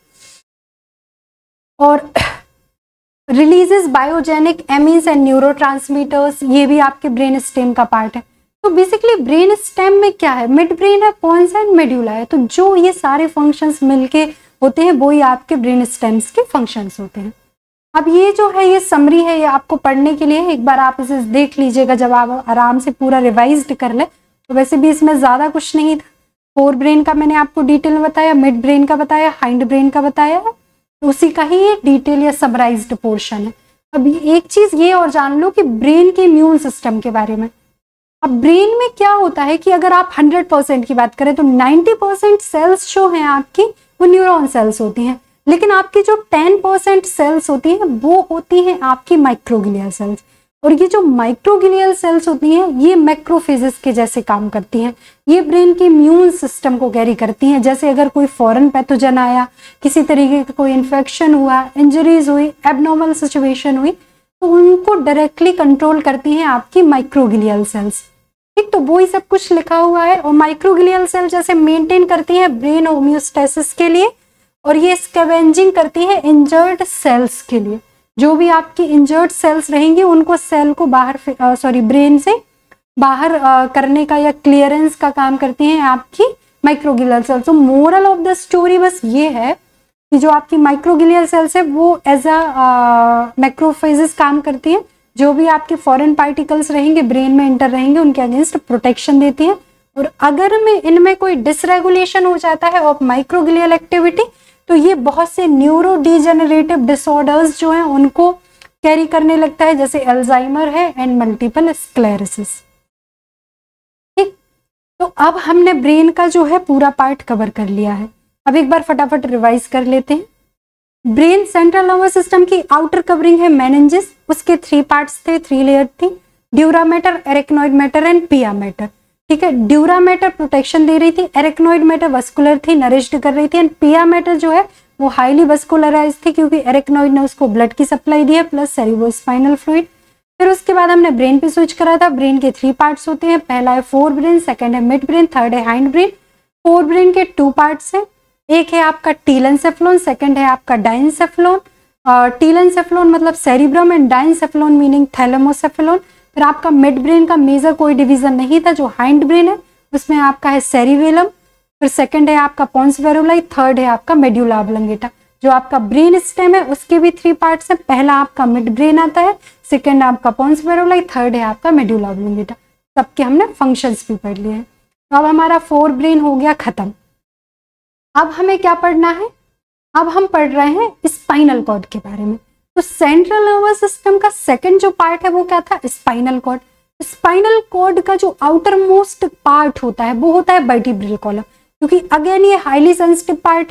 और releases biogenic amines and neurotransmitters, ये भी आपके ब्रेन स्टेम का पार्ट है। तो बेसिकली ब्रेन स्टेम में क्या है, मिड ब्रेन है, पोन्स एंड मेडुला है। तो जो ये सारे फंक्शंस मिलके होते हैं वो ही आपके ब्रेन स्टेम्स के फंक्शंस होते हैं। अब ये जो है ये समरी है, ये आपको पढ़ने के लिए, एक बार आप इसे देख लीजिएगा जब आप आराम से पूरा रिवाइज्ड कर ले। तो वैसे भी इसमें ज़्यादा कुछ नहीं था। 4 ब्रेन का मैंने आपको डिटेल में बताया, मिड ब्रेन का बताया, हाइंड ब्रेन का बताया, तो उसी का ही ये डिटेल या समराइज्ड पोर्शन है। अब एक चीज़ ये और जान लो कि ब्रेन के इम्यून सिस्टम के बारे में। अब ब्रेन में क्या होता है कि अगर आप 100% की बात करें तो 90% सेल्स जो हैं आपकी वो न्यूरॉन सेल्स होती हैं, लेकिन आपकी जो 10% सेल्स होती हैं वो होती हैं आपकी माइक्रोग्लियल सेल्स। और ये जो माइक्रोग्लियल सेल्स होती हैं ये मैक्रोफेजेस के जैसे काम करती हैं। ये ब्रेन के इम्यून सिस्टम को कैरी करती हैं। जैसे अगर कोई फॉरेन पैथोजन आया, किसी तरीके का कोई इन्फेक्शन हुआ, इंजरीज हुई, एबनॉर्मल सिचुएशन हुई, तो उनको डायरेक्टली कंट्रोल करती हैं आपकी माइक्रोग्लियल सेल्स। ठीक, तो वो ही सब कुछ लिखा हुआ है। और माइक्रोग्लियल सेल जैसे मेंटेन करती हैं ब्रेन होम्योस्टेसिस के लिए, और ये स्कैवेंजिंग करती है इंजर्ड सेल्स के लिए। जो भी आपकी इंजर्ड सेल्स रहेंगी उनको सेल को बाहर ब्रेन से बाहर करने का या क्लियरेंस का काम करती हैं आपकी माइक्रोग्लियल सेल्स। तो मोरल ऑफ द स्टोरी बस ये है कि जो आपकी माइक्रोग्लियल सेल्स है वो एज अ मैक्रोफेजेस काम करती हैं। जो भी आपके फॉरेन पार्टिकल्स रहेंगे ब्रेन में इंटर रहेंगे उनके अगेंस्ट प्रोटेक्शन देती हैं। और अगर में इनमें कोई डिसरेगुलेशन हो जाता है ऑफ माइक्रोग्लियल एक्टिविटी तो ये बहुत से न्यूरो डिजेनरेटिव डिसऑर्डर्स जो हैं उनको कैरी करने लगता है, जैसे अल्जाइमर है एंड मल्टीपल स्क्लेरोसिस। ठीक, तो अब हमने ब्रेन का जो है पूरा पार्ट कवर कर लिया है। अब एक बार फटाफट रिवाइज कर लेते हैं। ब्रेन सेंट्रल नर्वस सिस्टम की आउटर कवरिंग है मेनिंजेस, उसके 3 पार्ट्स थे, 3 लेयर थी, dura mater, arachnoid mater and pia mater. ठीक है, ड्यूरा मैटर प्रोटेक्शन दे रही थी, एरेक्नॉइड मैटर वस्कुलर थी, नरिश्ड कर रही थी, एंड पिया मैटर जो है वो हाईली वस्कुलराइज थी क्योंकि एरेक्नॉइड ने उसको ब्लड की सप्लाई दी है प्लस सेरिब्रोस्पाइनल फ्लूइड। फिर उसके बाद हमने ब्रेन पे स्विच करा था। ब्रेन के 3 पार्ट्स होते हैं, पहला है 4 ब्रेन, सेकंड है मिड ब्रेन, थर्ड है हाइंड ब्रेन। 4 ब्रेन के 2 पार्ट्स हैं, एक है आपका टीलेंसेफेलॉन, सेकंड है आपका डाइनसेफेलॉन। टीलेंसेफेलॉन मतलब cerebrum and diencephalon meaning thalamencephalon. फिर आपका मिड ब्रेन का मेजर कोई डिवीजन नहीं था, जो हाइंड ब्रेन है उसमें आपका है सेरिबेलम। फिर सेकंड है आपका पोन्स वेरुलाई, थर्ड है आपका मेडुला ऑब्लंगेटा। जो आपका ब्रेन स्टेम है उसके भी 3 पार्ट्स हैं, पहला आपका मिड ब्रेन आता है, सेकंड आपका पोन्स वेरुलाई, थर्ड है आपका मेडुला ऑब्लंगेटा। सबके हमने फंक्शंस भी पढ़ लिए हैं। तो अब हमारा 4 ब्रेन हो गया खत्म। अब हमें क्या पढ़ना है, अब हम पढ़ रहे हैं स्पाइनल कॉर्ड के बारे में। तो सेंट्रल नर्वस सिस्टम का सेकंड जो पार्ट है वो क्या था, स्पाइनल कॉर्ड। स्पाइनल कॉर्ड का जो आउटर मोस्ट पार्ट होता है वो होता है वर्टिब्रल कॉलम, क्योंकि अगेन ये हाईली सेंसिटिव पार्ट,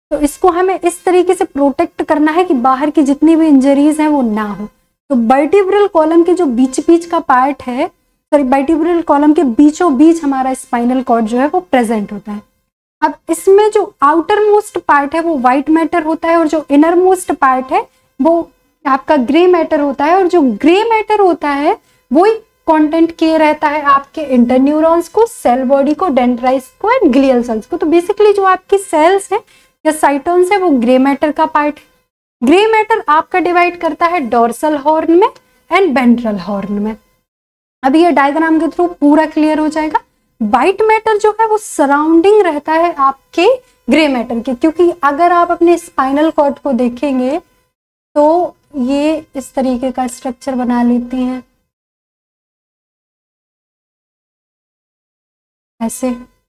तो इसको हमें इस तरीके से प्रोटेक्ट करना है कि बाहर की जितनी भी इंजरीज हैं वो ना हो। तो वर्टिब्रल कॉलम के जो बीच बीच का पार्ट है, सॉरी वर्टिब्रल कॉलम के बीचों बीच हमारा स्पाइनल कॉर्ड जो है वो प्रेजेंट होता है। अब इसमें जो आउटर मोस्ट पार्ट है वो व्हाइट मैटर होता है और जो इनर मोस्ट पार्ट है वो आपका ग्रे मैटर होता है। और जो ग्रे मैटर होता है वो ही कंटेंट किए रहता है आपके इंटरन्यूरॉन्स को, सेल बॉडी को, डेंड्राइट्स को एंड ग्लियल सेल्स को। तो बेसिकली जो आपकी सेल्स है या साइटोन्स है वो ग्रे मैटर का पार्ट है। ग्रे मैटर आपका डिवाइड करता है डोर्सल हॉर्न में एंड वेंट्रल हॉर्न में। अभी ये डायग्राम के थ्रू पूरा क्लियर हो जाएगा। व्हाइट मैटर जो है वो सराउंडिंग रहता है आपके ग्रे मैटर के, क्योंकि अगर आप अपने स्पाइनल कॉर्ड को देखेंगे तो ये इस तरीके का स्ट्रक्चर बना लेती हैं ऐसे।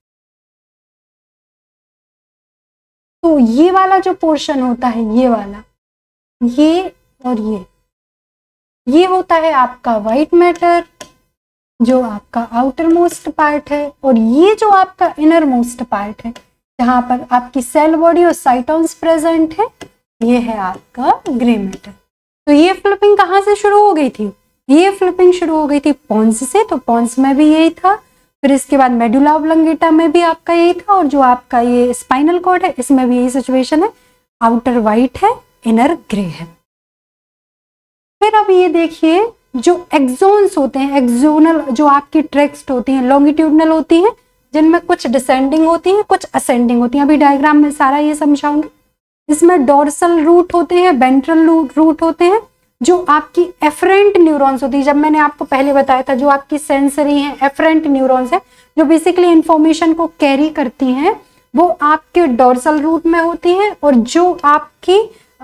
तो ये वाला जो पोर्शन होता है, ये वाला, ये और ये होता है आपका व्हाइट मैटर जो आपका आउटर मोस्ट पार्ट है। और ये जो आपका इनर मोस्ट पार्ट है जहां पर आपकी सेल बॉडी और साइटोन्स प्रेजेंट है, ये है आपका ग्रे मैटर। तो ये फ्लिपिंग कहाँ से शुरू हो गई थी? ये फ्लिपिंग शुरू हो गई थी पोन्स से। तो पोन्स में भी यही था, फिर इसके बाद मेडुला ऑब्लंगेटा में भी आपका यही था, और जो आपका ये स्पाइनल कॉर्ड है इसमें भी यही सिचुएशन है। आउटर व्हाइट है, इनर ग्रे है। फिर अब ये देखिए जो एक्सोन्स होते हैं, एक्सोनल जो आपकी ट्रैक्ट होती हैं, लॉन्गिट्यूडनल होती हैं, जिनमें कुछ डिसेंडिंग होती हैं, कुछ असेंडिंग होती हैं। अभी डायग्राम में सारा ये समझाऊंगी। इसमें डोर्सल रूट होते हैं, वेंट्रल रूट होते हैं, जो आपकी एफरेंट न्यूरॉन्स होती है। जब मैंने आपको पहले बताया था जो आपकी सेंसरी हैं, एफरेंट न्यूरॉन्स है जो बेसिकली इंफॉर्मेशन को कैरी करती हैं, वो आपके डोर्सल रूट में होती हैं। और जो आपकी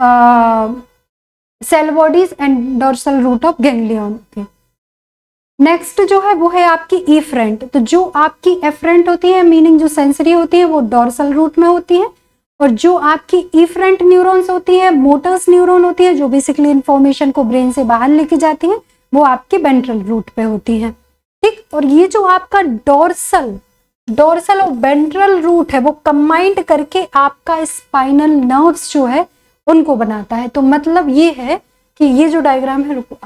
cell bodies and dorsal root of ganglion होती। नेक्स्ट जो है वो है आपकी इफरेंट। तो जो आपकी एफरेंट होती है, मीनिंग जो सेंसरी होती है, वो डोर्सल रूट में होती है। और जो आपकी इफरेंट न्यूरॉन्स होती है, मोटर्स न्यूरॉन होती है, जो बेसिकली इंफॉर्मेशन को ब्रेन से बाहर लेके जाती हैं, वो आपके वेंट्रल रूट पे होती हैं। ठीक। और ये जो आपका डोर्सल और वेंट्रल रूट है वो कंबाइंड करके आपका स्पाइनल नर्व्स जो है उनको बनाता है। तो मतलब ये है कि ये जो डायग्राम है, रुको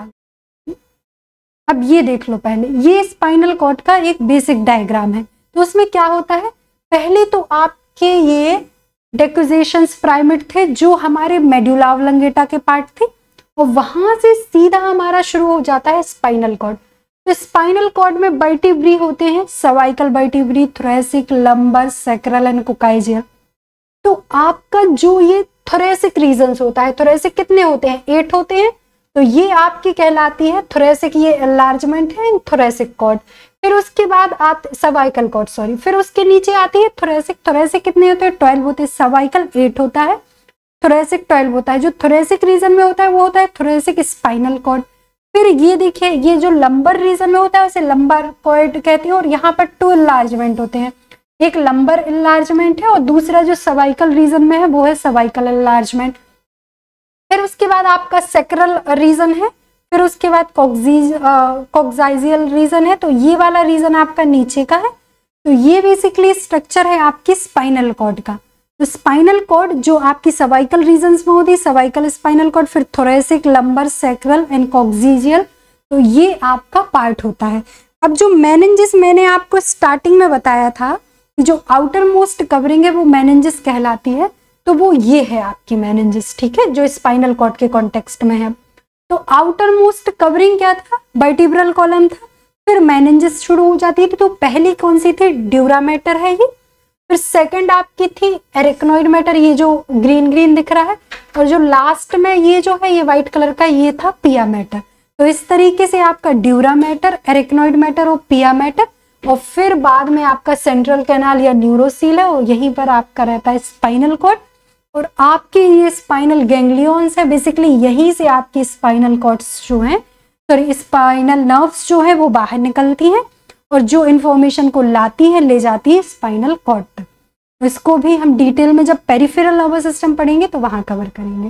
अब ये देख लो। पहले ये स्पाइनल कॉर्ड का एक बेसिक डायग्राम है। तो उसमें क्या होता है, पहले तो आपके ये डेक्विजेशंस प्राइमेट थे जो हमारे मेडुला ऑब्लंगेटा के पार्ट थे, और वहां से सीधा हमारा शुरू हो जाता है स्पाइनल कॉर्ड। तो स्पाइनल कॉर्ड में वर्टिब्री होते हैं, cervical vertebrae, thoracic, lumbar, sacral and coccygeal. तो आपका जो ये थोरैसिक रीजन्स होता है, थोरैसिक कितने होते हैं? 8 होते हैं। तो ये आपकी कहलाती है थोरैसिक, ये एनलार्जमेंट है थोरैसिक कॉर्ड। फिर उसके बाद आते सर्वाइकल कॉर्ड, सॉरी, फिर उसके नीचे आती है थोरैसिक। थोरैसिक कितने होते हैं? 12 होते हैं। सर्वाइकल 8 होता है, थोरैसिक 12 होता है। जो थोरैसिक रीजन में होता है वो होता है थोरैसिक स्पाइनल कॉर्ड। फिर ये देखिए, ये जो लंबर रीजन में होता है उसे लंबर कॉर्ड कहते हैं। और यहाँ पर 2 एनलार्जमेंट होते हैं, एक लंबर एनलार्जमेंट है और दूसरा जो सर्वाइकल रीजन में है वो है सर्वाइकल एनलार्जमेंट। फिर उसके बाद आपका सैक्रल रीजन है, फिर उसके बाद कॉक्साइजियल रीजन है। तो ये वाला रीजन आपका नीचे का है। तो ये बेसिकली स्ट्रक्चर है आपकी स्पाइनल कॉर्ड का। तो स्पाइनल कॉर्ड जो आपकी सर्वाइकल रीजन्स में होती है, सर्वाइकल स्पाइनल कॉर्ड, फिर thoracic, lumbar, sacral and coccygeal, तो ये आपका पार्ट होता है। अब जो मेनिंजेस मैंने आपको स्टार्टिंग में बताया था, जो आउटर मोस्ट कवरिंग है वो मेनिंजेस कहलाती है। तो वो ये है आपकी मेनिंजेस, ठीक है, जो स्पाइनल कॉर्ड के कॉन्टेक्स्ट में है। तो आउटर मोस्ट कवरिंग क्या था? वर्टिब्रल कॉलम था। फिर मेनिंजेस शुरू हो जाती है। तो पहली कौन सी थी? ड्यूरा मैटर है ये। फिर सेकंड आपकी थी एरिकनॉइड मैटर, ये जो ग्रीन ग्रीन दिख रहा है। और जो लास्ट में ये जो है ये व्हाइट कलर का, ये था पिया मैटर। तो इस तरीके से आपका ड्यूरा मैटर, एरिकनॉइड मैटर और पिया मैटर, और फिर बाद में आपका सेंट्रल कैनाल या न्यूरोसील है, और यहीं पर आपका रहता है स्पाइनल कॉर्ड। और आपके ये स्पाइनल गैंग्लियंस है, बेसिकली यहीं से आपकी स्पाइनल कॉर्ड्स जो हैं, सॉरी स्पाइनल नर्व्स जो है वो बाहर निकलती हैं, और जो इंफॉर्मेशन को लाती है ले जाती है स्पाइनल कॉर्ड तक। तो इसको भी हम डिटेल में जब पेरिफेरल नर्वस सिस्टम पढ़ेंगे तो वहां कवर करेंगे।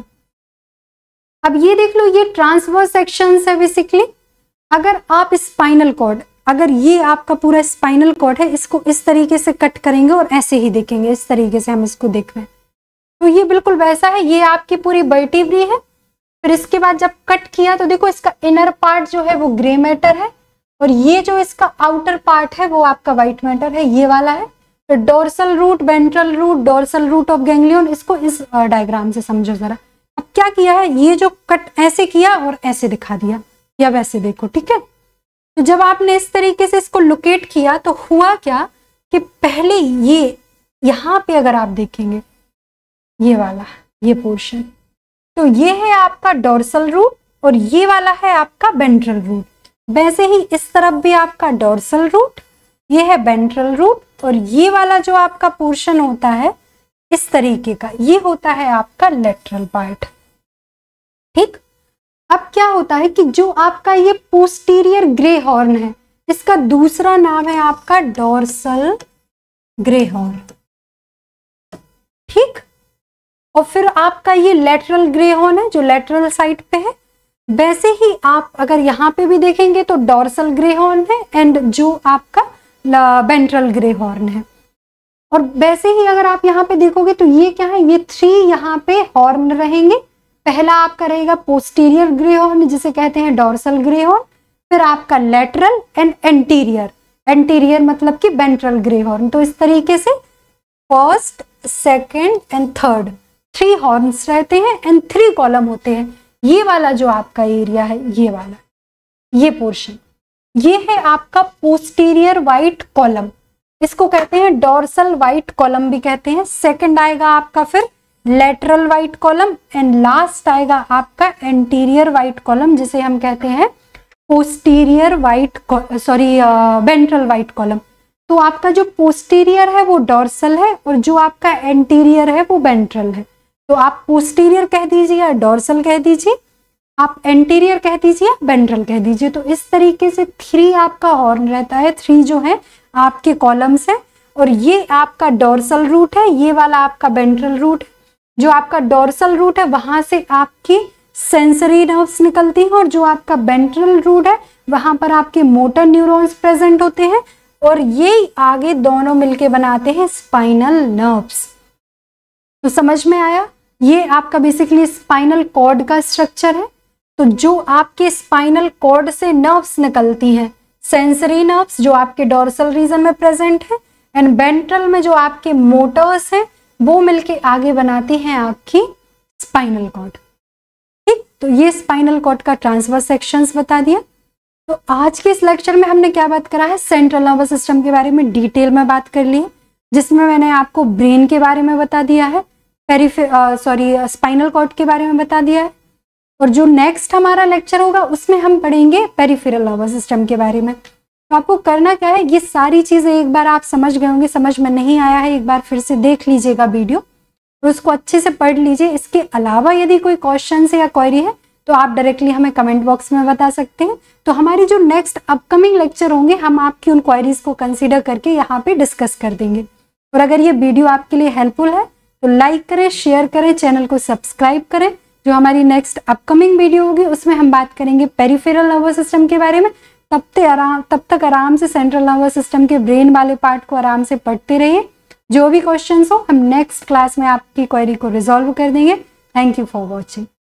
अब ये देख लो, ये ट्रांसवर्स सेक्शंस है बेसिकली। अगर आप स्पाइनल कॉर्ड, अगर ये आपका पूरा स्पाइनल कॉर्ड है, इसको इस तरीके से कट करेंगे और ऐसे ही देखेंगे, इस तरीके से हम इसको देख रहे हैं। तो तो ये बिल्कुल वैसा है, ये आपकी पूरी वर्टिब्री है। फिर इसके बाद जब कट किया तो देखो इसका इनर पार्ट जो है वो ग्रे मैटर है, और ये जो इसका आउटर पार्ट है वो आपका व्हाइट मैटर है, ये वाला है। फिर dorsal root, ventral root, dorsal root of ganglion, इसको इस डायग्राम से समझो जरा। अब क्या किया है, ये जो कट ऐसे किया और ऐसे दिखा दिया, या वैसे देखो, ठीक है। तो जब आपने इस तरीके से इसको लोकेट किया तो हुआ क्या कि पहले ये यहाँ पे अगर आप देखेंगे ये वाला, ये पोर्शन, तो ये है आपका डोर्सल रूट और ये वाला है आपका वेंट्रल रूट। वैसे ही इस तरफ भी आपका डोर्सल रूट, ये है वेंट्रल रूट, और ये वाला जो आपका पोर्शन होता है इस तरीके का, ये होता है आपका लेटरल पार्ट, ठीक। अब क्या होता है कि जो आपका ये पोस्टीरियर ग्रे हॉर्न है, इसका दूसरा नाम है आपका डोर्सल ग्रे हॉर्न, ठीक। और फिर आपका ये लेटरल ग्रे हॉर्न है जो लेटरल साइड पे है। वैसे ही आप अगर यहाँ पे भी देखेंगे तो डोर्सल ग्रे हॉर्न है एंड जो आपका वेंट्रल ग्रे हॉर्न है। और वैसे ही अगर आप यहाँ पे देखोगे तो ये क्या है, ये 3 यहाँ पे हॉर्न रहेंगे। पहला आपका रहेगा पोस्टीरियर ग्रे हॉर्न जिसे कहते हैं डोर्सल ग्रे हॉर्न, फिर आपका लेटरल एंड एंटीरियर, एंटीरियर मतलब कि वेंट्रल ग्रे हॉर्न। तो इस तरीके से first, second and third 3 horns रहते हैं एंड 3 कॉलम होते हैं। ये वाला जो आपका एरिया है, ये वाला, ये पोर्शन, ये है आपका पोस्टीरियर व्हाइट कॉलम, इसको कहते हैं डोर्सल व्हाइट कॉलम भी कहते हैं। सेकंड आएगा आपका फिर lateral white column and last आएगा आपका एंटीरियर व्हाइट कॉलम जिसे हम कहते हैं posterior white, ventral white column. तो आपका जो पोस्टीरियर है वो डोर्सल है और जो आपका एंटीरियर है वो वेंट्रल है। तो आप पोस्टीरियर कह दीजिए या डोर्सल कह दीजिए, आप एंटीरियर कह दीजिए, वेंट्रल कह दीजिए। तो इस तरीके से 3 आपका हॉर्न रहता है, 3 जो है आपके कॉलम्स है। और ये आपका डोर्सल रूट है, ये वाला आपका वेंट्रल रूट है। जो आपका डोर्सल रूट है वहां से आपकी सेंसरी नर्व्स निकलती हैं और जो आपका वेंट्रल रूट है वहां पर आपके मोटर न्यूरॉन्स प्रेजेंट होते हैं और ये आगे दोनों मिलके बनाते हैं स्पाइनल नर्व्स। तो समझ में आया, ये आपका बेसिकली स्पाइनल कॉर्ड का स्ट्रक्चर है। तो जो आपके स्पाइनल कॉर्ड से नर्व्स निकलती हैं, सेंसरी नर्व्स जो आपके डोर्सल रीजन में प्रेजेंट है एंड वेंट्रल में जो आपके मोटर्स हैं वो मिलके आगे बनाती हैं आपकी स्पाइनल कॉर्ड, ठीक। तो ये स्पाइनल कॉर्ड का ट्रांसवर्स सेक्शंस बता दिया। तो आज के इस लेक्चर में हमने क्या बात करा है, सेंट्रल नर्वस सिस्टम के बारे में डिटेल में बात कर ली है, जिसमें मैंने आपको ब्रेन के बारे में बता दिया है, स्पाइनल कॉर्ड के बारे में बता दिया है। और जो नेक्स्ट हमारा लेक्चर होगा उसमें हम पढ़ेंगे पेरिफेरल नर्वस सिस्टम के बारे में। तो आपको करना क्या है, ये सारी चीजें एक बार आप समझ गए होंगे, समझ में नहीं आया है एक बार फिर से देख लीजिएगा वीडियो और उसको अच्छे से पढ़ लीजिए। इसके अलावा यदि कोई क्वेश्चन है या क्वेरी है तो आप डायरेक्टली हमें कमेंट बॉक्स में बता सकते हैं। तो हमारी जो नेक्स्ट अपकमिंग लेक्चर होंगे हम आपकी उन क्वेरीज को कंसीडर करके यहाँ पे डिस्कस कर देंगे। और अगर ये वीडियो आपके लिए हेल्पफुल है तो लाइक करें, शेयर करें, चैनल को सब्सक्राइब करें। जो हमारी नेक्स्ट अपकमिंग वीडियो होगी उसमें हम बात करेंगे पेरिफेरल नर्वस सिस्टम के बारे में। तब तक आराम से सेंट्रल नर्वस सिस्टम के ब्रेन वाले पार्ट को आराम से पढ़ते रहिए। जो भी क्वेश्चंस हो हम नेक्स्ट क्लास में आपकी क्वेरी को रिजॉल्व कर देंगे। Thank you for watching.